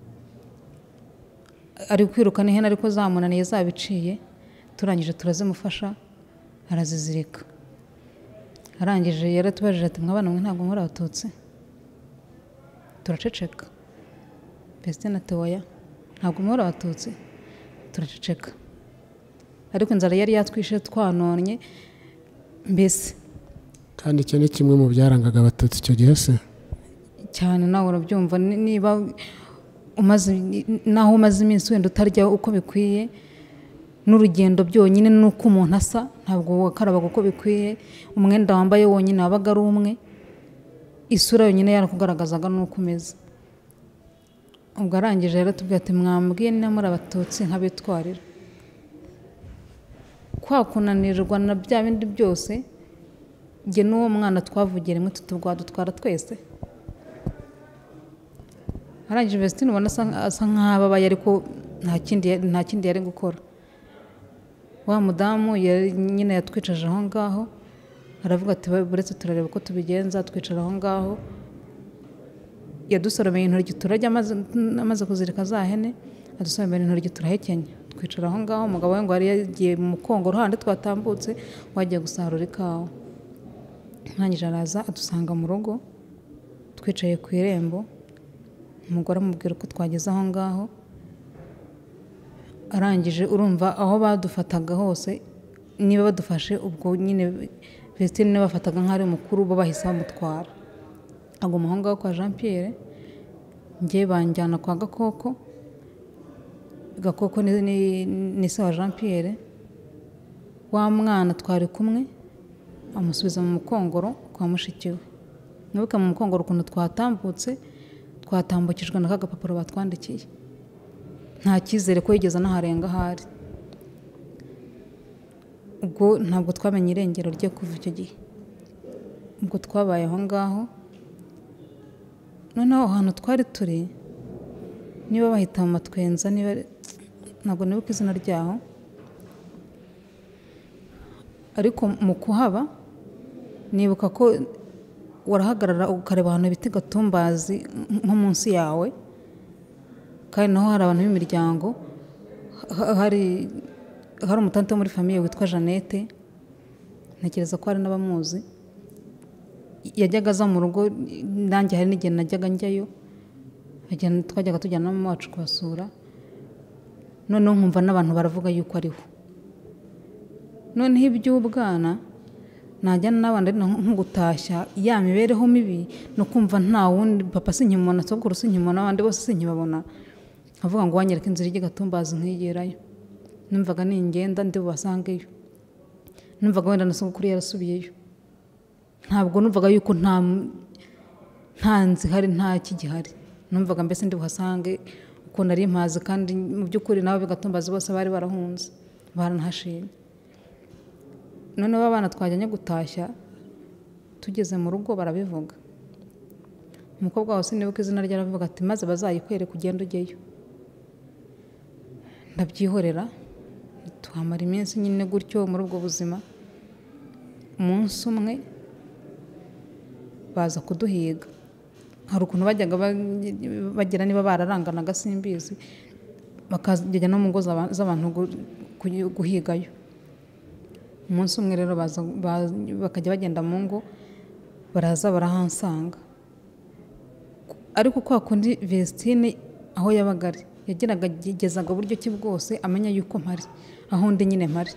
ari kwirukana ihene ariko zamunaniye zabiciye. Turangije turazimufasha, arazizirika. Arangije yaratubajije ati mwabana mwe ntabwo muri Abatutsi? Turaceceka. Vestine ati oya ntabwo muri Abatutsi. Turaceceka. Ariko inzara yari yatwishe twanonye mbese. Kandi icyo ni kimwe mu byarangaga Abatutsi icyo gihe se? Cyane nawe urabyumva, niba naho umaze iminsi wenda utarya uko bikwiye, n'urugendo byonyine nuko umuntu asa, ntabwo wakarabaga uko bikwiye, umwenda wambaye wonyine wabaga ari umwe, isura yonyine yarakugaragazaga nuko umeze. Ubwo arangije yaratubwiye ati mwambwiye niba muri Abatutsi nkabitwarira. Kwa kunanirwa na bya bindi byose, njye n'uwo mwana twavugira rimwe dutwara twese. Arangije Vestine ubona asa nkaho ababaye, ariko nta kindi yari gukora. Wa mudamu nyine yatwicaje aho ngaho, aravuga ati buretse turareba uko tubigenza. Twicara aho ngaho, yadusoromeye intoryi turajya, amaze kuzirika za hene adusoromeye intoryi turahekenya. Twicara aho ngaho, umugabo we ngo yari yagiye mu Kongo ruhande twatambutse, wagiye gusarura ikawa. Arangije araza adusanga mu rugo, twicaye ku irembo, umugore amubwira uko twageze aho ngaho. Arangije urumva aho badufataga hose, niba badufashe ubwo nyine Vestine niba bafataga nk'ari mukuru, bo bahise bamutwara. Aguma aho ngaho kwa Jean Pierre, njye banjyana kwa Gakoko. Gakoko ni se wa Jean Pierre. Wa mwana twari kumwe amusubiza mu Mukongoro kwa mushiki we. Mwibuka mu Mukongoro ukuntu twatambukijwe na kagapapuro batwandikiye, nta cyizere ko yigeze anaharenga ahari. Ubwo ntabwo twamenye irengero rye kuva icyo gihe. Ubwo twabaye aho ngaho, noneho ahantu twari turi, niba bahita mu Matwenza, ntabwo nibuka izina ryaho, ariko mu kuhaba nibuka ko warahagarara ukareba ahantu bita Gatumbazi nko munsi yawe, kandi naho hari abantu b'imiryango, hari umutante wo muri famiye witwa Jeannette, ntekereza ko hari n'abamuzi, yajyaga aza mu rugo, nanjye hari n'igihe najyaga njyayo, twajyaga tujyana na mama wacu kubasura, noneho nkumva n'abantu baravuga yuko ariho. Noneho iby'ubwana najyana n'abandi nko gutashya ya mibereho mibi no kumva nta wundi, papa sinkimubona, sogokuru sinkimubona, abandi bose sinkibabona, avuga ngo wanyereka inzira ijya Gatumbazi nkigerayo. Numvaga ningenda ndi bubasangeyo, numvaga wenda na sogokuru yarasubiyeyo. Ntabwo numvaga yuko nta nzihari, nta kigihari. Numvaga mbese ndi buhasange uko nari mpazi, kandi mu by'ukuri nabo Gatumbazi bose bari barahunze, baranahashimye. Noneho abana twajyanye gutashya, tugeze mu rugo barabivuga. Umukobwa wose nibuka izina rye, aravuga ati maze bazayikwereka ugenda ujyeyo. Ndabyihorera, tuhamara iminsi nyine gutyo muri ubwo buzima. Umunsi umwe baza kuduhiga, hari ukuntu bajyaga bagira niba bararanganaga simbizi, bakajya no mu ngo z'abantu guhigayo. Umunsi umwe rero bakajya bagenda mu ngo, baraza barahansanga. Ariko kwa kundi Vestine aho yabaga ari, yageragezaga uburyo ki bwose amenya yuko mpari, aho ndi nyine mpari.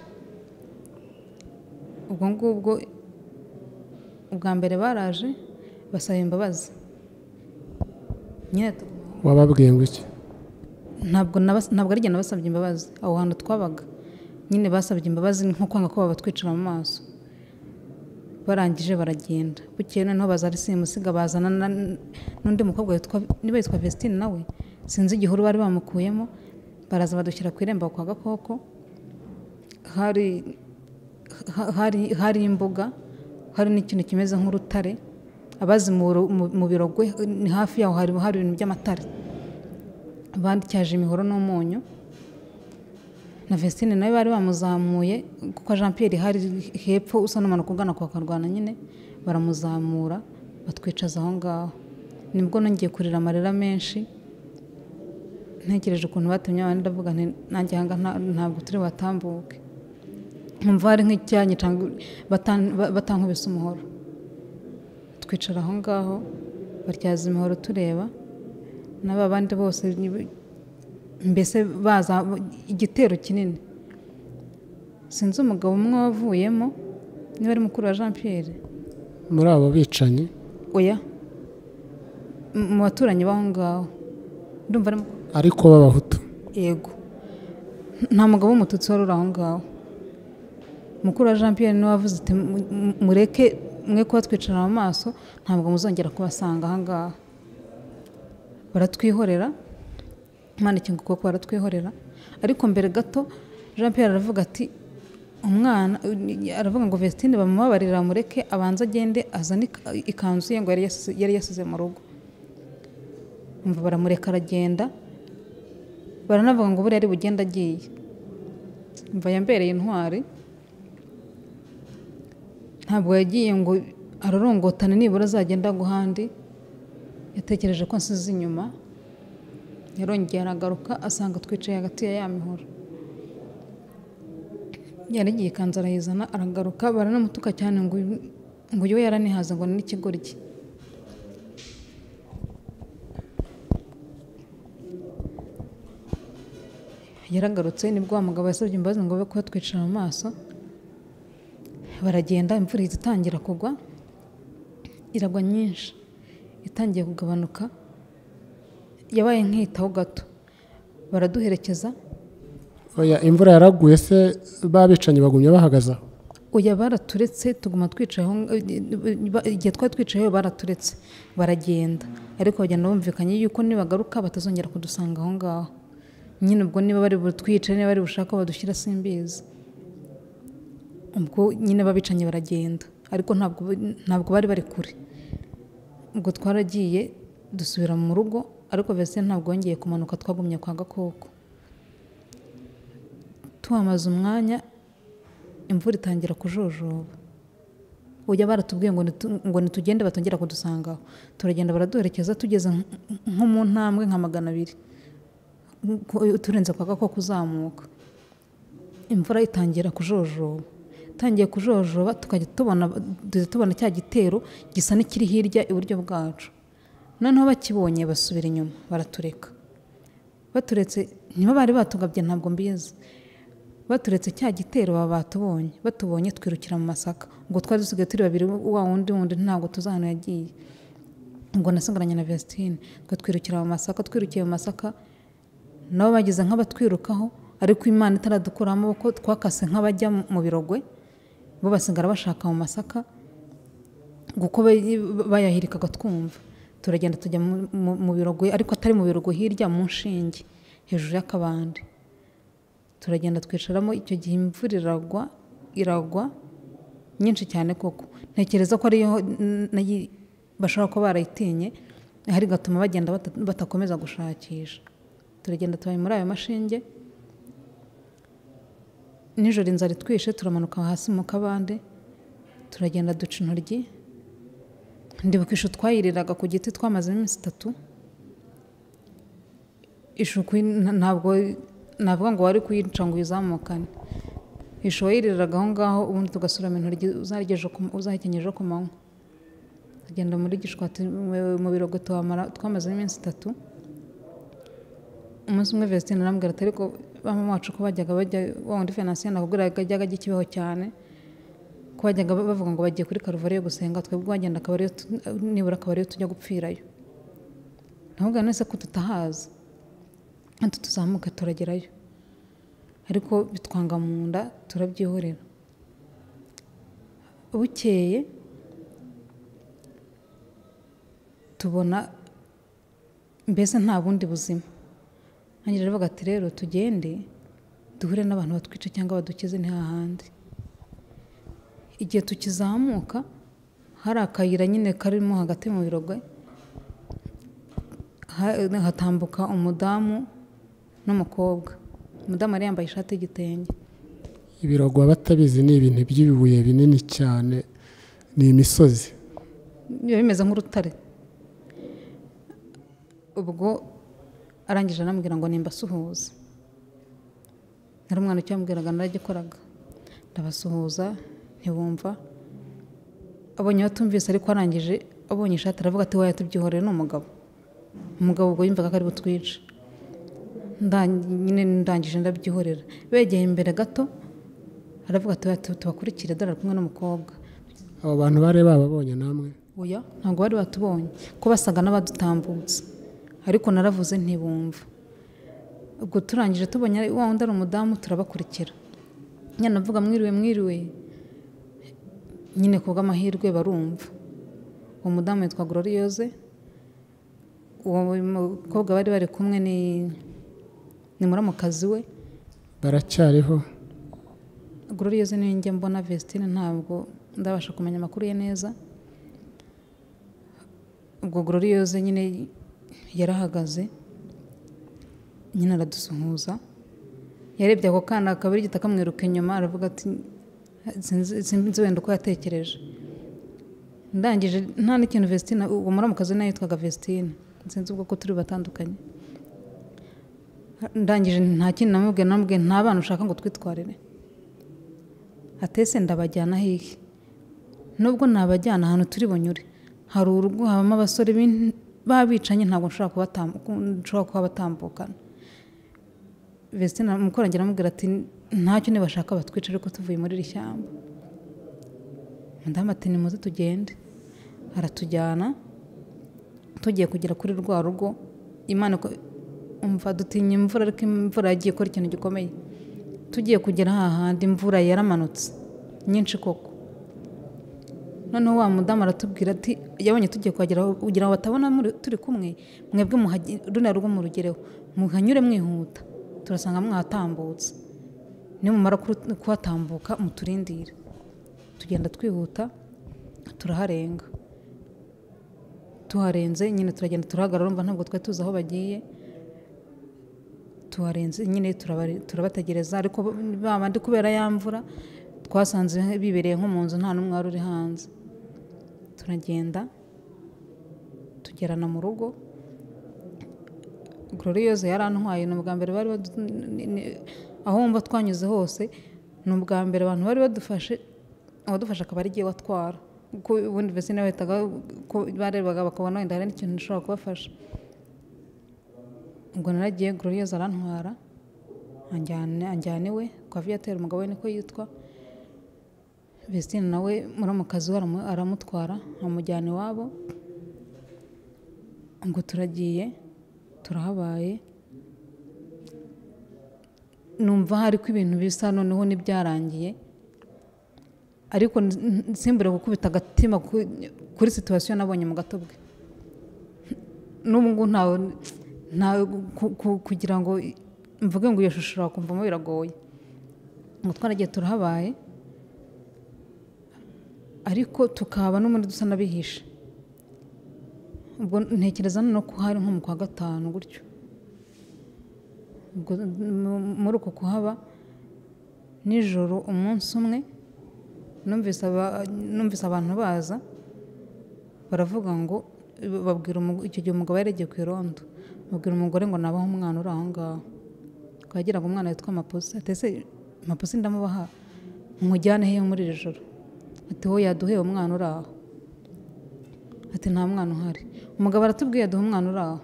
Ubwo ngubwo ubwa mbere baraje basaba imbabazi. Wababwiye ngo iki? Ntabwo ari jye nabasabye imbabazi, aho hantu twabaga nyine basabye imbabazi nko kwanga ko babatwicira mu maso. Barangije baragenda, bukeye noneho baza ari simusiga, bazana n'undi mukobwa niba yitwa Vestine nawe sinzi igihuru bari bamukuyemo, baraza badushyira ku irembo kwa Gakoko. Hari imbuga, hari n'ikintu kimeze nk'urutare, abazi mu birogwe ni hafi yaho hari ibintu by'amatare, bandityaje imihoro n'umunyu. Na Vestine nawe bari bamuzamuye, kuko Jean Pierre hari hepfo usa n'umanuka ugana kwa Karwana nyine, baramuzamura batwicaza aho ngaho. Nibwo nongeye kurira amarira menshi, ntekereje ukuntu batumye abandi, ndavuga nti nanjye aha ntabwo turi batambuke. Nkumva hari nk'icyanyi batankubise umuhoro. Twicara aho ngaho, batyaza imihoro tureba, n'aba bandi bose mbese baza igitero kinini. Sinzi umugabo umwe wavuyemo, niba ari mukuru wa Jean Pierre. Muri abo bicanyi? Oya, mu baturanyi b'aho ngaho, ndumva ariko b'abahutu. Yego, nta mugabo w'umututsi wari uri aho ngaho. Mukuru wa Jean Pierre niwe wavuze ati mureke mwe kuba twicara mu maso, ntabwo muzongera kubasanga aha ngaha. Baratwihorera, Imana ikinga ukuboko baratwihorera. Ariko mbere gato Jean Pierre aravuga ati umwana, aravuga ngo Vestine bamubabarira mureke abanza agende azane ikanzu ye ngo yari yasize mu rugo. Umva baramureka aragenda, baranavuga ngo buriya ari bugenda agiye. Umva yambereye intwari, ntabwo yagiye ngo arorongotane nibura azagenda guhandi. Yatekereje ko nsize inyuma, yarongeye aragaruka asanga twicaye hagati ya ya mihoro. Yaragiye ikanzu arayizana aragaruka, baranamutuka cyane ngo uyu we yaranihaza ngo ni n'ikigoryi. Yaragarutse, nibwo wa mugabo yasabye imbabazi ngo be kuba twicara mu maso. Baragenda, imvura ihita itangira kugwa, iragwa nyinshi, itangiye kugabanuka, yabaye nk'itaho gato. Baraduherekeza. Oya, imvura yaraguye se babicanyi bagumye bahagaze aho? Oya, baraturetse tuguma twicaye aho, igihe twari twicaye baraturetse baragenda, ariko bagenda bumvikanye yuko nibagaruka batazongera kudusanga aho ngaho. Nyine ubwo niba bari butwice, niba bari bushaka badushyira simbizi. Ubwo nyine babicanye baragenda, ariko ntabwo bari kure. Ubwo twaragiye dusubira mu rugo, ariko Vestine ntabwo yongeye kumanuka, twagumye kwa Gakoko. Tuhamaze umwanya, imvura itangira kujojoba. Ujya baratubwiye ngo nitugende batongera kudusangaho. Turagenda baraduherekeza, tugeze nko mu ntambwe nka 200 turenze kwa Gakoko kuzamuka. Imvura itangira kujojoba, tangiye kujojoba tukajya tubona cya gitero gisa n'ikiri hirya iburyo bwacu. Noneho bakibonye basubira inyuma baratureka. Baturetse niba bari batugabye ntabwo mbizi. Baturetse cya gitero batubonye twirukira mu masaka. Ubwo twari dusigaye turi babiri, wa wundi ntabwo tuzahano yagiye. Ubwo nasigaranye na Vestine, twirukira mu masaka, twirukiye mu masaka nabo bagize nk'abatwirukaho, ariko Imana itaradukura amaboko twakase nk'abajya mu birogwe, bo basigara bashaka mu masaka kuko bayahirikaga twumva. Turagenda tujya mu birogwe, ariko atari mu birogwe, hirya mu nshinge hejuru y'akabande. Turagenda twicaramo, icyo gihe imvura iragwa nyinshi cyane koko. Ntekereza ko ariyo bashobora kuba barayitinye, hari gatuma bagenda batakomeza gushakisha. Turagenda tubaye muri ayo mashinge, nijoro inzara itwishe, turamanuka hasi mu kabande, turagenda duca intoryi. Ndibuka ishu twayiriraga ku giti twamazemo iminsi 3. Ishu ntabwo navuga ngo wari kuyica ngo uyizamukane. Ishu wayiriraga aho ngaho, ubundi tugasuramo intoryi uzahekenyeje ku manywa. Tugenda muri Gishwati mu birogo twamazemo iminsi 3. Umunsi umwe Vestine arambwira ati ariko bamwe wacu ko bajyaga bajya wundi Venansiyo nakubwiraga ajyaga gikibeho cyane, ko bajyaga bavuga ngo bagiye kuri Karuvariyo gusenga, twebwe wagenda nibura akabariyo tujya gupfirayo. Ntabwo nese ko tutahaza, tuzamuka turagerayo, ariko bitwanga mu nda turabyihorera. Bukeye tubona mbese nta bundi buzima. Nanjye rero ati rero tugende duhure n'abantu batwica cyangwa badukize ntihahandi. Igihe tukizamuka hari akayira nyine karimo hagati mu birogwe, hatambuka umudamu n'umukobwa. Umudamu yari yambaye ishati y'igitenge. Ibirogwa batabizi ni ibintu by'ibibuye binini cyane, ni imisozi bimeze nk'urutare. Ubwo arangije anambwira ngo nimbasuhuza. Nari umwana ucyambwiraga naragikoraga, ndabasuhuza ntibumva. Abonye batumvise, ariko arangije abonye ishati aravuga ati waya tubyihorere n'umugabo. Umugabo ubwo yumvaga ko ari butwice. Ndangije ndabyihorera. Begeye imbere gato aravuga ati tubakurikire dore kumwe n'umukobwa. Abo bantu bari bababonye namwe? Oya, ntabwo bari batubonye, ko basaga n'abadutambutse, ariko naravuze ntibumva. Ubwo turangije tubonye wa wundi ari umudamu turabakurikira. Nyine navuga mwiriwe, nyine kubw'amahirwe barumva. Uwo mudamu yitwa Gloriose, uwo mukobwa bari kumwe ni muramukazi we. Baracyariho? Gloriose niyo njya mbona, Vestine ntabwo ndabasha kumenya amakuru ye neza. Ubwo Gloriose nyine yarahagaze, nyine aradusuhuza. Yarebye ako kana kabiri gita kamwiruka inyuma, aravuga ati sinzi wenda uko yatekereje. Ndangije nta n'ikintu Vestine, uwo muramukazi nayo yitwaga Vestine, sinzi ubwo ko turi batandukanye. Ndangije nta kintu namubwiye nta bana ushaka ngo twitwarire. Atese ndabajyana hehe? Nubwo nabajyana ahantu turi bunyure, hari urugo habamo abasore babicanye, ntabwo nshobora kuba batambukana. Vestine mukorangira amubwira ati ntacyo nibashaka batwica, ariko tuvuye muri iri shyamba. Madamu ati nimuze tugende. Aratujyana, tugiye kugera kuri rwa rugo. Imana umva dutinya imvura, ariko imvura yagiye ikora ikintu gikomeye. Tugiye kugera hahandi imvura yaramanutse nyinshi koko. Noneho wa mudamu aratubwira ati yabonye tugiye kuhagera, kugira ngo batabona turi kumwe, mwebwe runa rugo mu rugereho muhanyure mwihuta, turasanga mwatambutse, nimumara kuhatambuka muturindire. Tugenda twihuta turaharenga. Tuharenze nyine turagenda turahagarara, urumva ntabwo twari tuzi aho bagiye. Tuharenze nyine turabategereza, ariko babandi kubera ya mvura twasanze bibereye nko mu nzu, nta n'umwe wari uri hanze. Turagenda tugerana mu rugo. Gloriose yarantwaye, ni ubwa mbere bari aho wumva twanyuze hose ni ubwa mbere abantu bari badufashe, abadufasha akaba ari igihe watwara kuko ubundi Vestine bahitaga ko barebaga bakabona wenda hari n'ikintu gishobora kubafasha. Ubwo naragiye Glorieuse arantwara anjyana iwe kwa Viateur, umugabo we niko yitwa. Vestine nawe muramukazi we aramutwara amujyana iwabo. Ngo turagiye turahabaye, numva hari ko ibintu bisa noneho n'ibyarangiye, ariko simbure gukubita agatima kuri situation nabonye mu gato bwe. N'ubu ngo ntawe kugira ngo mvuge ngo iyo shusho urakumvamo biragoye. Ngo twaragiye turahabaye, ariko tukaba n'umundi dusa nabihishe. Ubwo ntekereza no ko hari nko mu kwa gatanu gutyo. Ubwo muri uko kuhaba nijoro umunsi umwe numvise abantu baza baravuga ngo babwira icyo gihe umugabo yaregeye ku irondo, babwira umugore ngo nabaho umwana uri aho ngaho. Twagiraga umwana witwa Mapusi, ati ese Mapusi ndamubaha mujyane he muri iri joro? Ati ho yaduheye umwana uri aho. Ati nta mwana uhari. Umugabo aratubwiye yaduha umwana uri aho.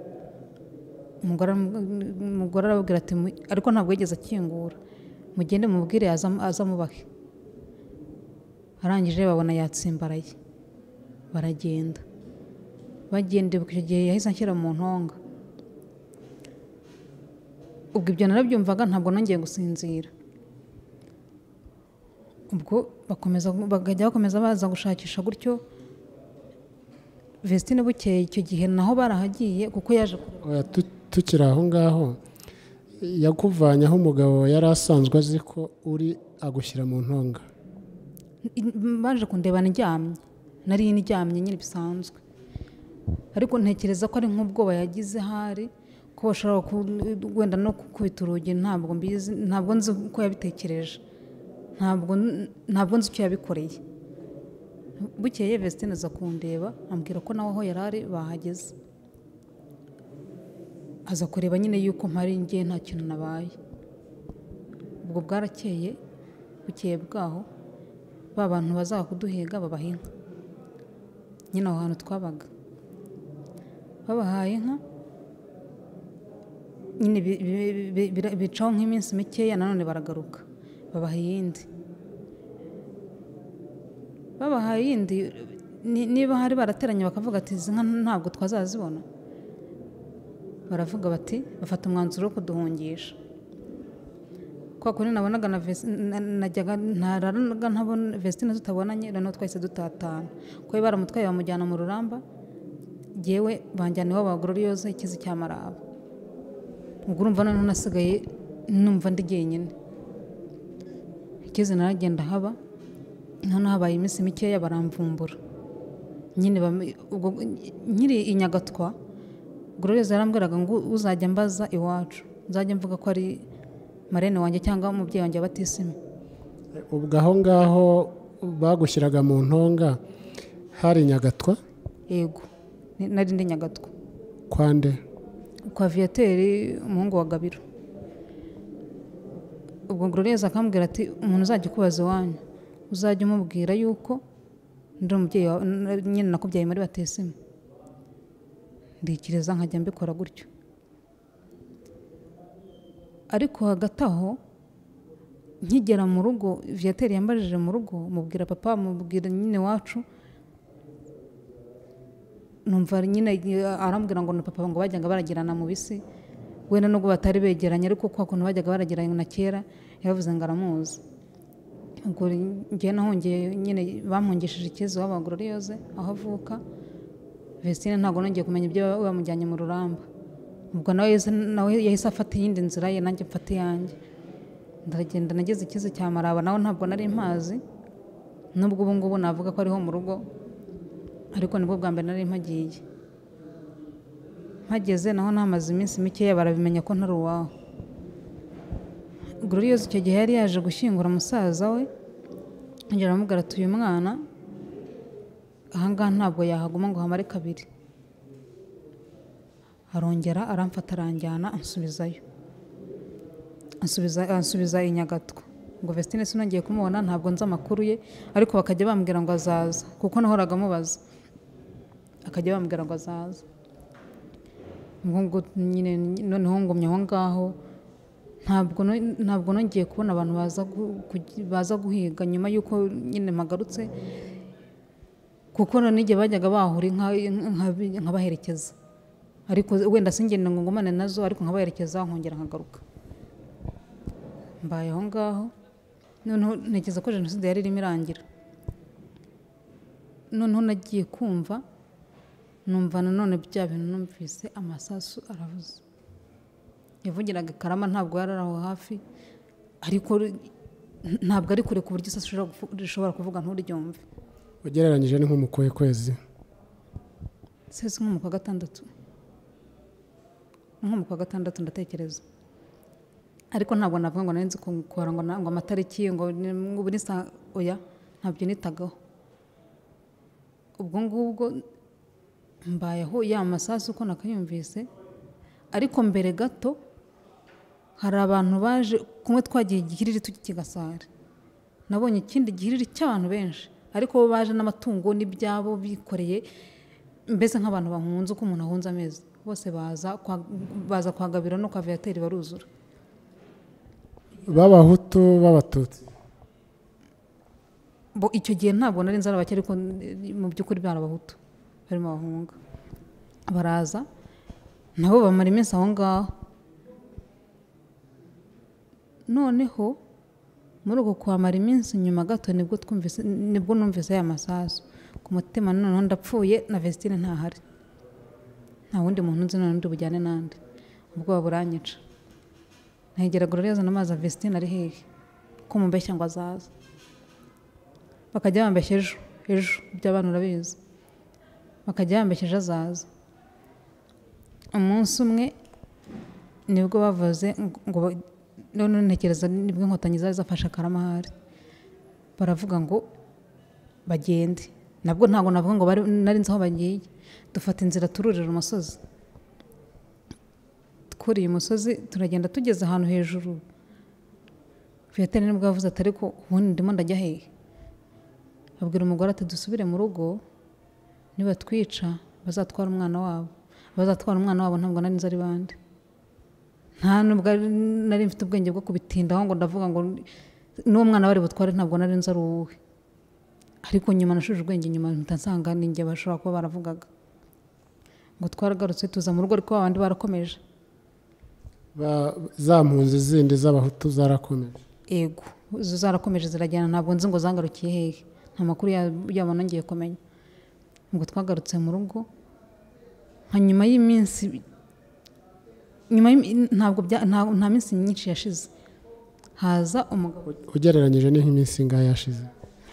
Umugore arababwira ati ariko ntabwo yigeze akingura, mugende mubwire aza mubahe. Arangije babona yatsimbaraye baragenda. Bagende icyo gihe yahise anshyira mu ntonga. Ubwo ibyo narabyumvaga ntabwo nongeye gusinzira. Ubwo bakajya bakomeza baza gushakisha gutyo. Vestine bukeye icyo gihe naho barahagiye kuko yaje tukiri aho ngaho yakuvanye aho umugabo yari asanzwe azi ko uri agushyira mu ntonga. Baje kundeba ndyamye, nari ndyamye nyine bisanzwe, ariko ntekereza ko ari nk'ubwoba yagize hari ko bashobora wenda no gukubita urugi. Ntabwo mbizi, ntabwo nzi uko yabitekereje, ntabwo nzi icyo yabikoreye. Bukeye Vestine aza kundeba ambwira ko nawe aho yari ari bahageze, aza kureba nyine yuko mpari ngiye nta kintu nabaye. Ubwo bwarakeye, bukeye bwaho ba bantu bazaga kuduhiga babaha inka nyine aho hantu twabaga. Babahaye inka nyine bicaho nk'iminsi mikeya, nanone baragaruka babaha iyindi. Babahaye iyindi, niba hari barateranye bakavuga ati izi nka ntabwo twazazibona, baravuga bati bafata umwanzuro wo kuduhungisha. Kwa kuri nabonaga najyaga ntararaga ntabona Vestine tutabonanye, noneho twahise dutatana. Kuko baramutwaye bamujyana mu Ruramba, jyewe banjyana iwabo wa Glorieuse Ikizi cya Maraba. Ubwo urumva noneho nasigaye numva ndi jyenyine. Ikizi naragenda haba, noneho habaye iminsi mikeya baramvumbura nyine. Ubwo nkiri i Nyagatwa, Glorieuse yarambwiraga ngo uzajya mbaza iwacu nzajya mvuga ko ari marene wanjye cyangwa umubyeyi wanjye Batisima. Ubwo aho ngaho bagushyiraga mu ntonga hari Nyagatwa? Yego, nari ndi Nyagatwa. Kwa nde? Kwa Viateur, umuhungu wa Gabiro. Ubwo Glorieuse akambwira ati umuntu uzajya kubaza iwanyu uzajya umubwira yuko ndi umubyeyi nyine nakubyaye muri Batisima. Ndikiriza nkajya mbikora gutyo. Ariko hagati aho nkigera mu rugo, Viateur yambajije mu rugo, mubwira papa, mubwira nyine wacu. Numva nyine arambwira ngo na papa ngo bajyaga baragirana mu bisi, wenda nubwo batari begeranye, ariko kwa kuntu bajyaga baragirana na kera yavuze ngo aramuzi. Ubwo njye nahongeye nyine bampungishije Ikizi w'aba Glorieuse aho avuka. Vestine ntabwo nongeye kumenya ibyo bamujyanye mu Ruramba. Ubwo nawe yahise afata iyindi nzira ye, nanjye mfata iyanjye. Ndagenda nageze Ikizi cya Maraba, nawe ntabwo nari mpazi, nubwo ubu ngubu navuga ko ariho mu rugo, ariko nibwo bwa mbere nari mpagiye. Mpageze naho namaze iminsi mikeya barabimenya ko ntari uwaho. Glorieuse icyo gihe yari yaje gushyingura musaza we, ngera amubwira ati uyu mwana ahangaha ntabwo yahaguma ngo hamare kabiri. Arongera aramfata aranjyana ansubizayo, ansubiza i Nyagatwa. ngo Vestine sinongeye kumubona, ntabwo nzi amakuru ye, ariko bakajya bambwira ngo azaza kuko nahoraga mubaza, akajya bambwira ngo azaza. Ngo nyine noneho ngumye aho ngaho, ntabwo nongeye kubona abantu baza guhiga nyuma y'uko nyine mpagarutse, kuko n'igihe bajyaga bahura nkabaherekeza, ariko wenda singenda ngo ngumane nazo, ariko nkabaherekeza nkongera nkagaruka. Mbaye aho ngaho, noneho ntekereza ko jenoside yari irimo irangira. Noneho nagiye kumva, numva nanone bya bintu numvise amasasu aravuze. Yavugiraga Karama, ntabwo yari aho hafi, ariko ntabwo ari kure ku buryo isasu rishobora kuvuga nturyumve. Ugereranyije ni nko mu kwezi? Sese nko mu kwa gatandatu. Nko mu kwa gatandatu ndatekereza. Ariko ntabwo navuga ngo narinzi kukora ngo amatariki ngo ubu ni oya, ntabyo nitagaho. Ubwo ngubwo mbayeho ya masasu uko nakayumvise, ariko mbere gato hari abantu baje kumwe, twagiye igihiriri tukigasare. Nabonye ikindi gihiriri cy'abantu benshi, ariko bo baje n'amatungo n'ibyabo bikoreye, mbese nk'abantu bahunze uko umuntu ahunze amezi. Bose baza kwa Gabiro no kwa Viateur baruzura. B'Abahutu b'Abatutsi? Icyo gihe ntabwo nari nzi abake, ariko mu by'ukuri bari Abahutu barimo bahunga. Baraza nabo bamara iminsi aho ngaho. Noneho muri uko kwamara iminsi nyuma gato nibwo numvise aya masasu ku mutima. Noneho ndapfuye na Vestine ntahari, nta wundi muntu nzi n'undi bujyane nande. Ubwoba buranyica, ntegera Gloriose namaza Vestine ari hehe, ko mumbeshya ngo azaza. Bakajya bambeshya ejo by'abantu urabizi, bakajya bambeshya ejo azaza. Umunsi umwe nibwo bavuze ngo, none ntekereza nibwo Inkotanyi zari zafashe Karama ahari, baravuga ngo bagende. Nabwo ntabwo navuga ngo nari nzi aho bagiye. Dufata inzira tururira umusozi, twuriye umusozi turagenda tugeze ahantu hejuru. Viateur nibwo yavuze ati ariko ubundi ndimo ndajya hehe? Abwira umugore ati dusubire mu rugo, niba twica bazatwara umwana wabo. Bazatwara umwana wabo ntabwo nari nzi ari bande. Nta nubwo nari mfite ubwenge bwo kubitindaho ngo ndavuga ngo n'uwo mwana bari butware ntabwo nari nzi ari uwuhe. Ariko nyuma nashuje ubwenge, nyuma nsanga ninjye bashobora kuba baravugaga. Ngo twaragarutse tuza mu rugo, ariko abandi barakomeje. Za mpunzi zindi z'Abahutu zarakomeje? Yego, zarakomeje zirajyana, ntabwo nzi ngo zangarukiye hehe, nta makuru yabo nongeye kumenya. Ngo twagarutse mu rugo, hanyuma y'iminsi, nta minsi myinshi yashize, haza umugabo. Ugereranyije ni nk'iminsi ingahe yashize?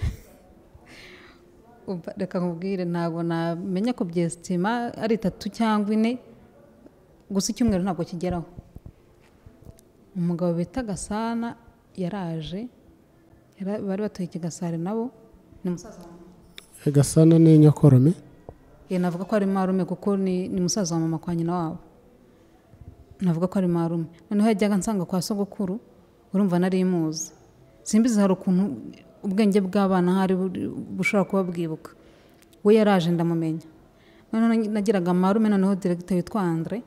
Reka nkubwire, ntabwo namenya ko byestima ari 3 cyangwa 4, gusa icyumweru ntabwo kigeraho. Umugabo bita Gasana yaraje, bari batuye Kigasare nabo, ni musaza wa Gasana ni nyokorome? Navuga ko ari marume kuko ni musaza wa mama kwa nyina wabo. Navuga ko ari marume. Noneho yajyaga nsanga kwa sogokuru, urumva nari muzi. Simbizi hari ukuntu ubwenge bw'abana hari bushobora kuba bwibuka. We yaraje ndamumenya. Noneho nagiraga marume, noneho directeur witwa Andre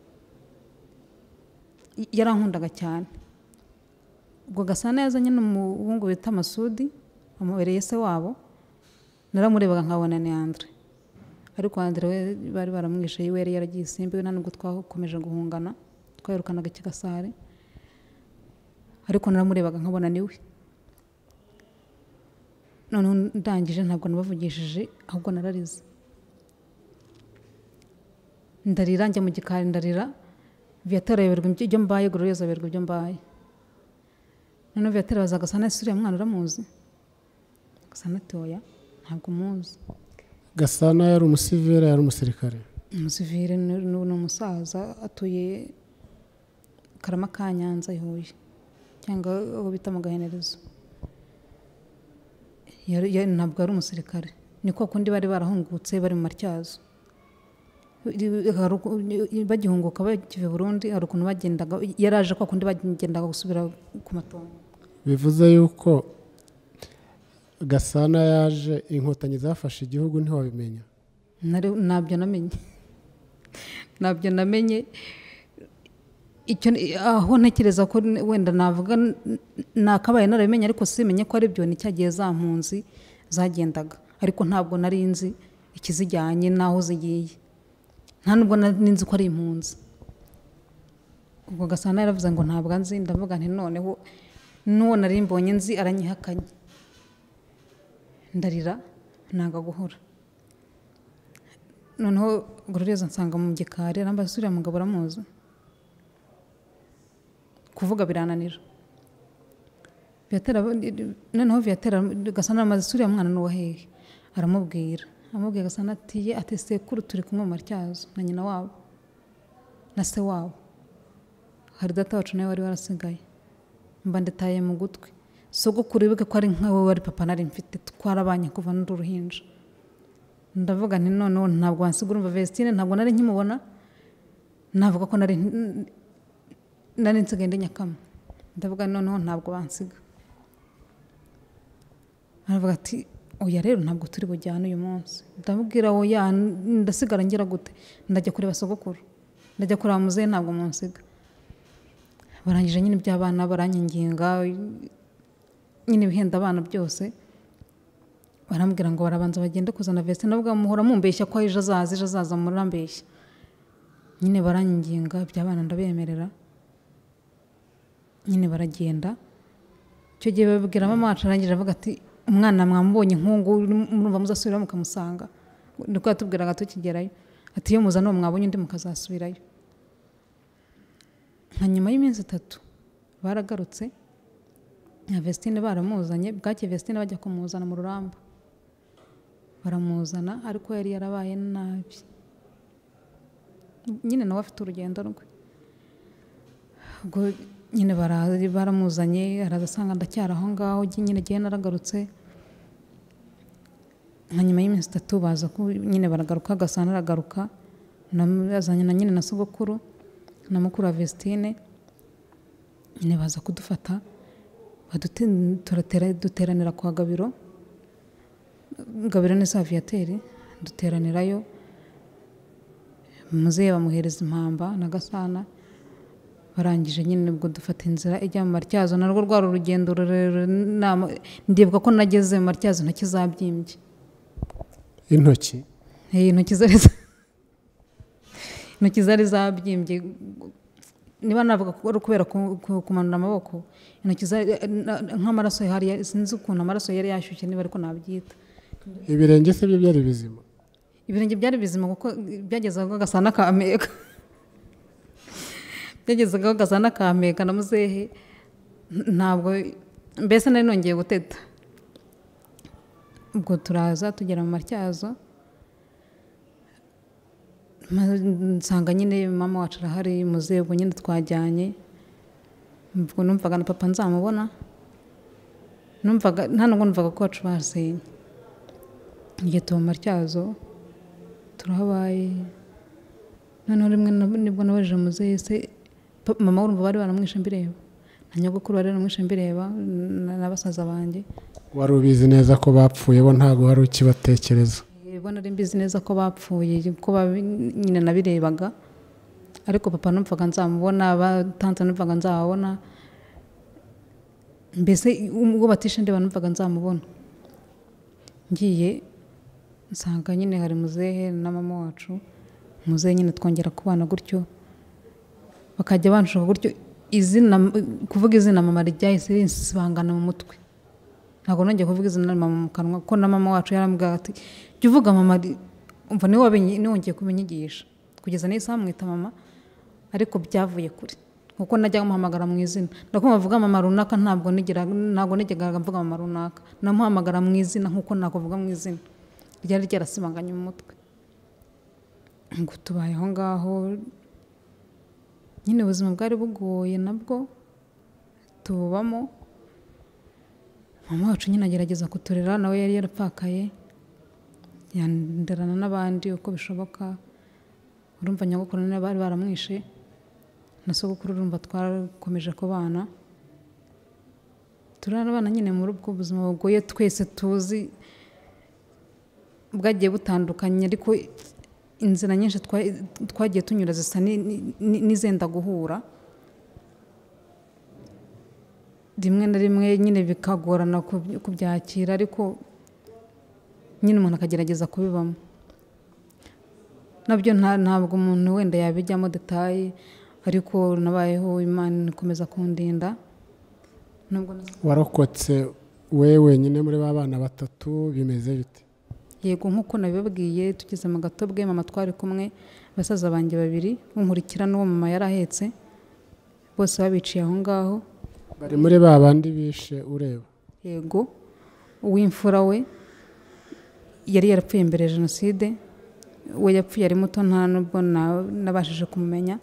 yarankundaga cyane. Ubwo Gasana yazanye n'umuhungu bita Masudi, amubereye se wabo. Naramurebaga nkabona ni Andre, ariko Andre we bari baramwishe, yiwe yari yaragiye Simbi. We nubwo twakomeje guhungana, twayirukanaga Kigasare, ariko naramurebaga nkabona niwe. Noneho ndangije ntabwo nabavugishije, ahubwo nararize. Ndarira, njya mu gikari ndarira. Viateur ayoberwa ibyo mbaye, Gloriose ayoberwa ibyo mbaye. Noneho Viateur abaza Gasana, ese uriya mwana uramuzi? Gasana ati oya, ntabwo muzi. Gasana yari umusivile, yari umusirikare? Umusivile, ni umusaza atuye Karama ka Nyanza i Huye, cyangwa aho bita mu Gahenerezo. Ntabwo ari umusirikare, niko kundi bari barahungutse bari mu Matyazo. Bagihunguka bakive Burundi, hari ukuntu bagendaga, yaraje kwa kundi bagendaga gusubira ku matongo. bivuze yuko Gasana yaje inkotanyi zafashe igihugu ntiwabimenya? ntabyo namenye aho ntekereza ko wenda navuga nakabaye narabimenye ariko simenye ko ari byo ni cyagiye za mpunzi zagendaga, ariko ntabwo nari nzi ikizijyanye n'aho zigiye, nta nubwo nari nzi ko ari impunzi. ubwo Gasana yaravuze ngo ntabwo nzi, ndavuga nti noneho n'uwo nari mbonye nzi aranyihakanye, ndarira nanga guhora. noneho Gororeza nsanga mu gikari arambaza uriya mugabo uramuzi? kuvuga birananira. noneho Viateur Gasana amaze uriya mwana n'uwa hehe, aramubwira Gasana ati sekuru turi kumwe mu Matyazo na nyina wabo na se wabo, hari data wacu nawe wari warasigaye, mba ndetaye mu gutwi, sogokuru wibuke ko ari nkawe wari papa nari mfite, twarabanye kuva n'uruhinja uruhinja. ndavuga nti noneho ntabwo wansiga, urumva Vestine ntabwo nari nkimubona, navuga ko nari nsigaye ndi Nyakama, ndavuga noneho ntabwo bansiga. aravuga ati oya rero ntabwo turi bujyane uyu munsi. ndamubwira oya ndasigara ngira gute, ndajya kureba sogokuru, ndajya kureba muzehe, ntabwo munsiga. barangije nyine iby'abana barankinginga, nyine ibihenda abana byose, barambwira ngo barabanza bagende kuzana Vestine, navuga muhora mumbeshya ko ejo azaza murambeshya. nyine barankinginga iby'abana ndabemerera, nyine baragenda. icyo gihe babwira mama wacu, arangije avuga ati umwana mwamubonye nkungu murumva muzasubira mukamusanga, niko yatubwiraga tukigerayo, ati iyo muzana uwo mwabonye undi mukazasubirayo. nka nyuma y'iminsi 3 baragarutse, na Vestine baramuzanye, bwake Vestine bajya kumuzana mu Ruramba, baramuzana ariko yari yarabaye nabi, nyine nawe afite urugendo rwe. ubwo nyine baramuzanye, arazasanga ndacyari aho ngaho, nyine gihe naragarutse. nka nyuma y'iminsi 3 baza nyine baragaruka, Gasana aragaruka, azanye na nyine na sogokuru na mukuru wa Vestine, nyine baza kudufata, duteranira kwa Gabiro ni za Viateur, duteranirayo. muzehe bamuhereza impamba na Gasana, barangije nyine ubwo dufata inzira ijya mu Matyazo, narwo rwari urugendo rurerure. ndibuka ko nageze mu Matyazo ntoki zabyimbye. intoki intoki zari zabyimbye, niba navuga ko ari kubera kumanura amaboko, intoki nk'amaraso hari, sinzi ukuntu amaraso yari yashyushye, niba ariko nabyita. ibirenge se byo byari bizima? ibirenge byari bizima kuko byagezaga Gasana kameka, byagezagaho Gasana kameka na muzehe, ntabwo mbese nari nongeye guteta. ubwo turaza tugera mu Matyazo, nsanga nyine mama wacu arahari, muzehe ubwo nyine twajyanye. ubwo numvaga na papa nzamubona, nta nubwo numvaga ko wacu basenye. igihe tuba mu Matyazo turahabaye, noneho rimwe nibwo nabajije muzehe se mama urumva bari baramwishe mbireba, na nyogokuru bari baramwishe mbireba, na basaza banjye. wari ubizi neza ko bapfuye bo ntabwo wari ukibatekereza? bo nari mbizi neza ko bapfuye, ko nyine nabirebaga, ariko papa numvaga nzamubona, batanze numvaga nzababona, mbese ubwo batishe ndeba numvaga nzamubona. ngiye nsanga nyine hari muzehe na mama wacu, muzehe nyine twongera kubana gutyo, bakajya banshuka gutyo, kuvuga izina mama ryahise rinsibangana mu mutwe, ntabwo nongeye kuvuga izina mama mu kanwa, ko na mama wacu yarambwira ati jya uvuga mama, umva niwe wongeye kumenyigisha. kugeza n'isaha mwita mama, ariko byavuye kure, kuko najyaga muhamagara mu izina, ndakumva avuga mama runaka, ntabwo nigeraga mvuga mama runaka, namuhamagara mu izina nkuko nakuvuga mu izina, ryari ryarasibanganye mu mutwe. ngo tubaye aho ngaho nyine, ubuzima bwari bugoye nabwo tububamo. mama wacu nyine agerageza kuturera, nawe yari yarapfakaye, yanderana n'abandi uko bishoboka. urumva nyogokuru nawe bari baramwishe, na sogokuru urumva twarakomeje kubana. turabana nyine muri ubwo buzima bugoye twese tuzi bwagiye butandukanye, ariko inzira nyinshi twagiye tunyura zisa n'izenda guhura, rimwe na rimwe nyine bikagorana kubyakira, ariko nyine umuntu akagerageza kubibamo. Nabyo ntabwo umuntu wenda yabijyamo detaye, ariko nabayeho, Imana ikomeza kundinda. warokotse we wenyine muri ba bana batatu, bimeze bite? Yego, nk'uko nabibabwiye, tugeze mu gatobwe, mama twari kumwe, basaza banjye babiri, unkurikira n'uwo mama yari ahetse, bose babiciye aho ngaho. Bari muri ba bandi bishe ureba? Yego, uw'imfura we yari yarapfuye mbere ya Jenoside, we yapfuye ari muto, nta nubwo nabashije kumumenya,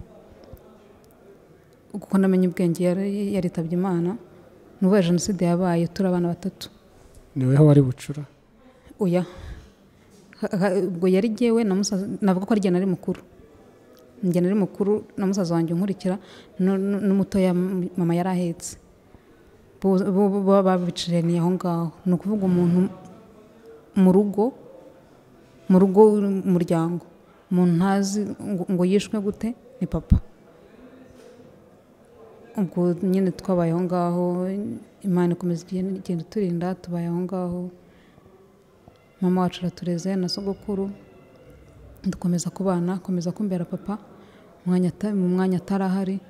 kuko namenye ubwenge yaritabye Imana. N'ubwo ya Jenoside yabaye turi abana batatu. Niweho wari bucura? Oya, ubwo yari jyewe na musaza, navuga ko ari jye nari mukuru. Njye nari mukuru na musaza wanjye unkurikira n'umutoya mama yari ahetse. Bo babiciraniye aho ngaho. Ni ukuvuga umuntu mu rugo, umuryango, umuntu ntazi ngo yishwe gute, ni papa. Ubwo nyine twabaye aho ngaho, Imana ikomeza igenda turinda, tubaye aho ngaho. Mama wacu aratureze na sogokuru, dukomeza kubana, akomeza kumbera papa mu mwanya atarahari.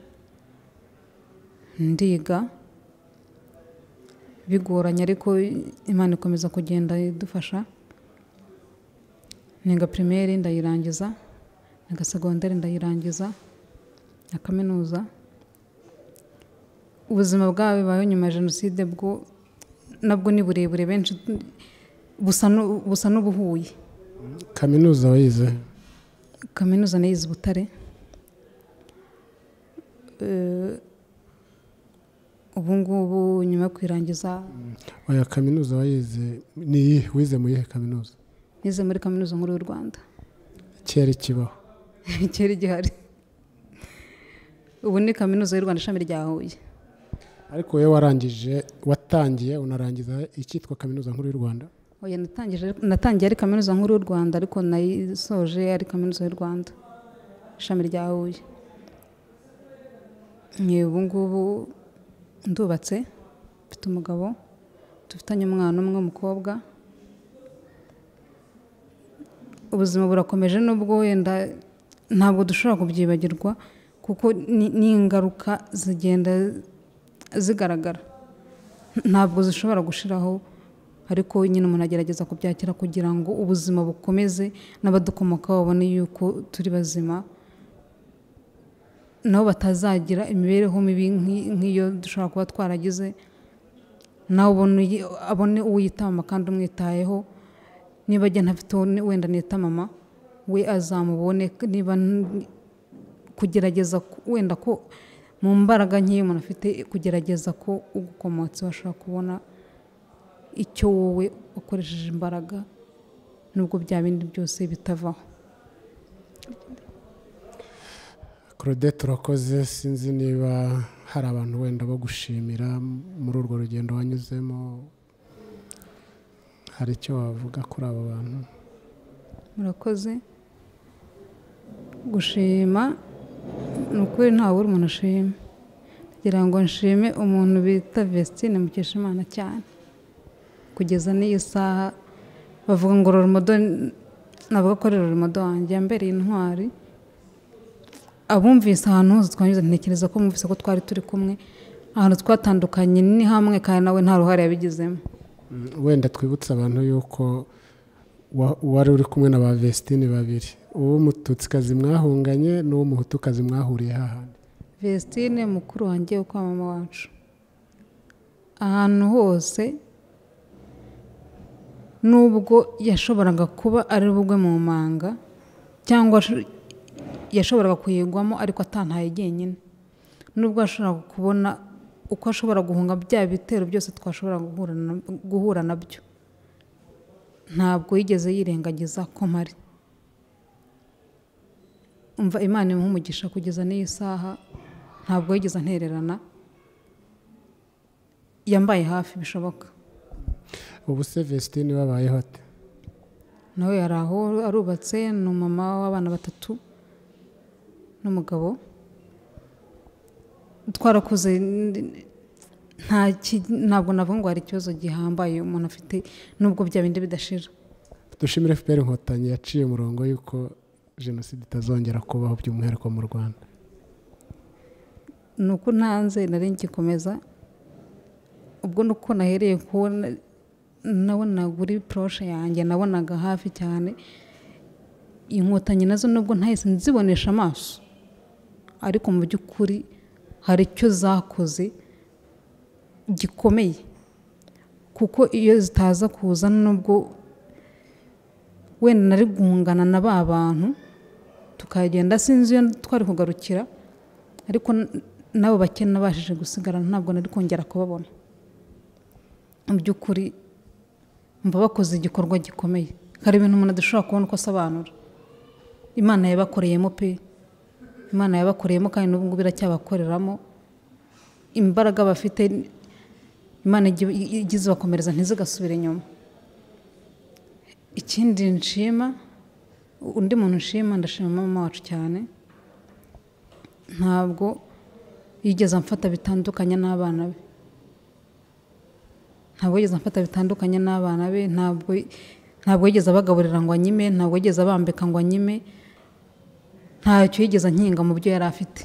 Ndiga bigoranye, ariko Imana ikomeza kugenda idufasha. Niga primaire ndayirangiza, niga secondaire ndayirangiza, na kaminuza. Ubuzima bwabayeho nyuma ya Jenoside bwo nabwo ni burebure, benshi busa n'ubuhuye. Kaminuza wayize? Kaminuza nayize Butare. Ubu ngubu nyuma yo kwirangiza. Oya, kaminuza wayize ni wize mu yihe kaminuza? Nize muri Kaminuza Nkuru y'u Rwanda. Kera kibaho? Kera gihari. Ubu ni Kaminuza y'u Rwanda ishami rya Huye. Ariko wowe warangije, watangiye unarangiza icyitwa Kaminuza Nkuru y'u Rwanda? Oya, natangiye ari Kaminuza Nkuru y'u Rwanda, ariko nayisoje ari Kaminuza y'u Rwanda ishami rya Huye. Ubu ngubu ndubatse, mfite umugabo, dufitanye umwana umwe w'umukobwa. Ubuzima burakomeje, nubwo wenda ntabwo dushobora kubyibagirwa, kuko n'ingaruka zigenda zigaragara, ntabwo zishobora gushiraho, ariko nyine umuntu agerageza kubyakira kugira ngo ubuzima bukomeze, n'abadukomokaho babone yuko turi bazima, nabo batazagira imibereho mibi nk'iyo dushobora kuba twaragize. Nawe abone uwitama kandi umwitayeho. Niba ajya ntafite wenda nita mama, we azamubone. Niba kugerageza wenda ko mu mbaraga nk'iyo umuntu afite, kugerageza ko ugukomotse bashobora kubona icyo wowe ukoresheje imbaraga, nubwo bya bindi byose bitavaho. Claudette, urakoze. Sinzi niba hari abantu wenda bo gushimira muri urwo rugendo wanyuzemo, hari icyo wavuga kuri abo bantu? Murakoze. Gushima ni ukuri ntawe uri umuntu ashima. Kugira ngo nshime umuntu bita Vestine Mukeshimana cyane, kugeza n'iyi saha bavuga ngo Rorimodo, navuga ko ari Rorimodo wanjye, yambereye intwari. Abumvise ahantu hose twanyuze, ntekereza ko mwumvise ko twari turi kumwe. Ahantu twatandukanye ni hamwe, kandi nawe nta ruhare yabigizemo. Wenda twibutse abantu yuko wari uri kumwe na ba Vestine babiri, uw'umututsikazi mwahunganye n'uw'umuhutukazi mwahuriye hahandi. Vestine mukuru wanjye wo kwa mama wacu. Ahantu hose, nubwo yashoboraga kuba ari bugwe mu manga, cyangwa yashoboraga kuyigwamo, ariko atantaye jyenyine. Nubwo yashoboraga kubona uko ashobora guhunga bya bitero byose twashobora guhura nabyo, ntabwo yigeze yirengagiza ko mpari. Umva, Imana imuhe umugisha kugeza n'iyi saha, ntabwo yigeze antererana. yambaye hafi bishoboka. ubu se Vestine babayeho ate? Nawe yari aho arubatse, ni umumama w'abana 3 n'umugabo. Twarakuze, ntabwo navuga ngo hari ikibazo gihambaye umuntu afite nubwo bya bindi bidashira. Dushimire FPR Inkotanyi yaciye umurongo yuko jenoside itazongera kubaho by'umwihariko mu Rwanda. Nuko ntanze nari ngikomeza, ubwo nuko nahereye kubona nabona guri proche yanjye, nabonaga hafi cyane. Inkotanyi nazo nubwo ntahise nzibonesha amaso, ariko mu by'ukuri hari icyo zakoze gikomeye, kuko iyo zitaza kuza nubwo wenda nari guhungana na ba bantu tukagenda, sinzi iyo twari kugarukira, ariko nabo bake nabashije gusigara ntabwo nari kongera kubabona. Mu by'ukuri mba bakoze igikorwa gikomeye, hari ibintu umuntu adashobora kubona uko asobanura. Imana yabakoreyemo pe, Imana yabakoreyemo, kandi n'ubu biracyabakoreramo. Imbaraga bafite Imana igize bakomereza ntizigasubire inyuma. Ikindi nshima, undi muntu nshima, ndashima mama wacu cyane. Ntabwo yigeze amfata bitandukanye n'abana be, ntabwo yigeze abagaburira ngo anyime, ntabwo yigeze abambika ngo anyime, ntacyo yigeze ankinga mu byo yari afite.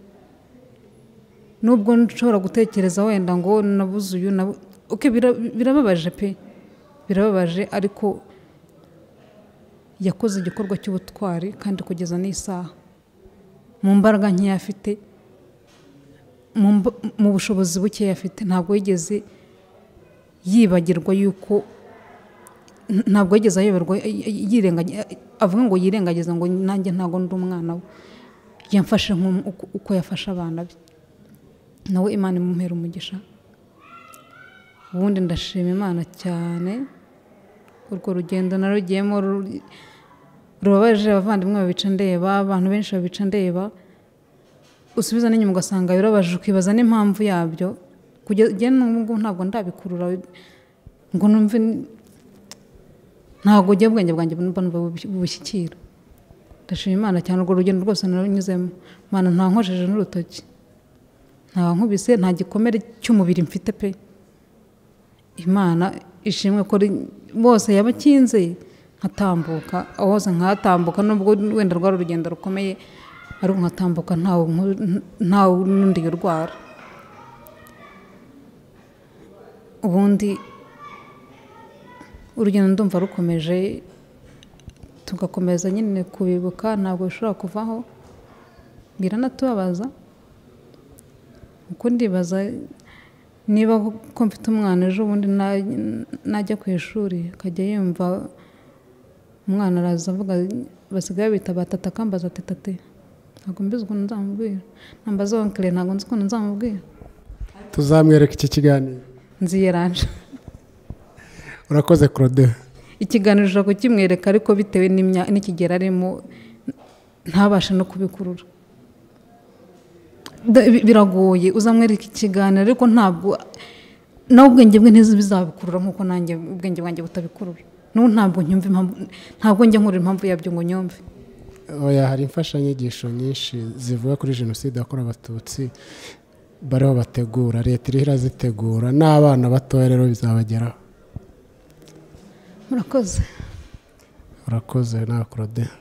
Nubwo nshobora gutekereza wenda ngo nabuze uyu birababaje pe, birababaje, ariko yakoze igikorwa cy'ubutwari, kandi kugeza n'isaha mu mbaraga nke afite, mu bushobozi buke afite, ntabwo yigeze yibagirwa yuko, ntabwo yigeze ayoberwa avuga ngo yirengagiza ngo nanjye ntago ndi umwana we. Yamfashe uko yafashe abana be, nawe Imana imumpera umugisha. Ubundi ndashima Imana cyane, urwo rugendo narugiyemo rubabaje. Abavandimwe babica ndeba, abantu benshi babica ndeba, usubiza n'inyuma ugasanga birabaje, ukibaza n'impamvu yabyo. Kugeza n'ubu ntabwo ndabikurura ngo numve, ntabwo ujya ubwenge bwanjye bubushyikira. Ndashima Imana cyane, urwo rugendo rwose narunyuzemo. Imana nta nkojeje n'urutoki, nta nkubise, nta gikomere cy'umubiri mfite pe. Imana ishimwe ko bose yabakinze nkatambuka, hose nkatambuka, nubwo wenda rwari urugendo rukomeye, ariko nkatambuka ntawe n'undi urwara. Ubundi urugendo ndumva rukomeje, tugakomeza nyine kubibuka, ntabwo bishobora kuvaho. Biranatubabaza, uko ndibaza niba ko mfite umwana ejo bundi najya ku ishuri akajya yumva umwana araza avuga, basigaye bita batata, akambaza ati tate, ntabwo mbizi ukuntu nzamubwira, nambaza onkle ntabwo nzi ukuntu nzamubwira. Tuzamwereka iki kiganiro, nziyeranje. Urakoze Claude. Ikiganiro ushaka kukimwereka, ariko bitewe n'ikigero arimo ntabashe no kubikurura. Biragoye uzamwereka ikiganiro, ariko ntabwo nawe ubwenge bwe ntibizabikurura nk'uko nanjye ubwenge bwanjye butabikurura. N'ubu ntabwo nyumva impamvu, ntabwo njya nkura impamvu yabyo ngo nyumve. Oya, hari imfashanyigisho nyinshi zivuga kuri jenoside yakorewe Abatutsi bariho bategura, leta iriho irazitegura, n'abana batoya rero bizabageraho. Murakoze. Urakoze nawe Claude.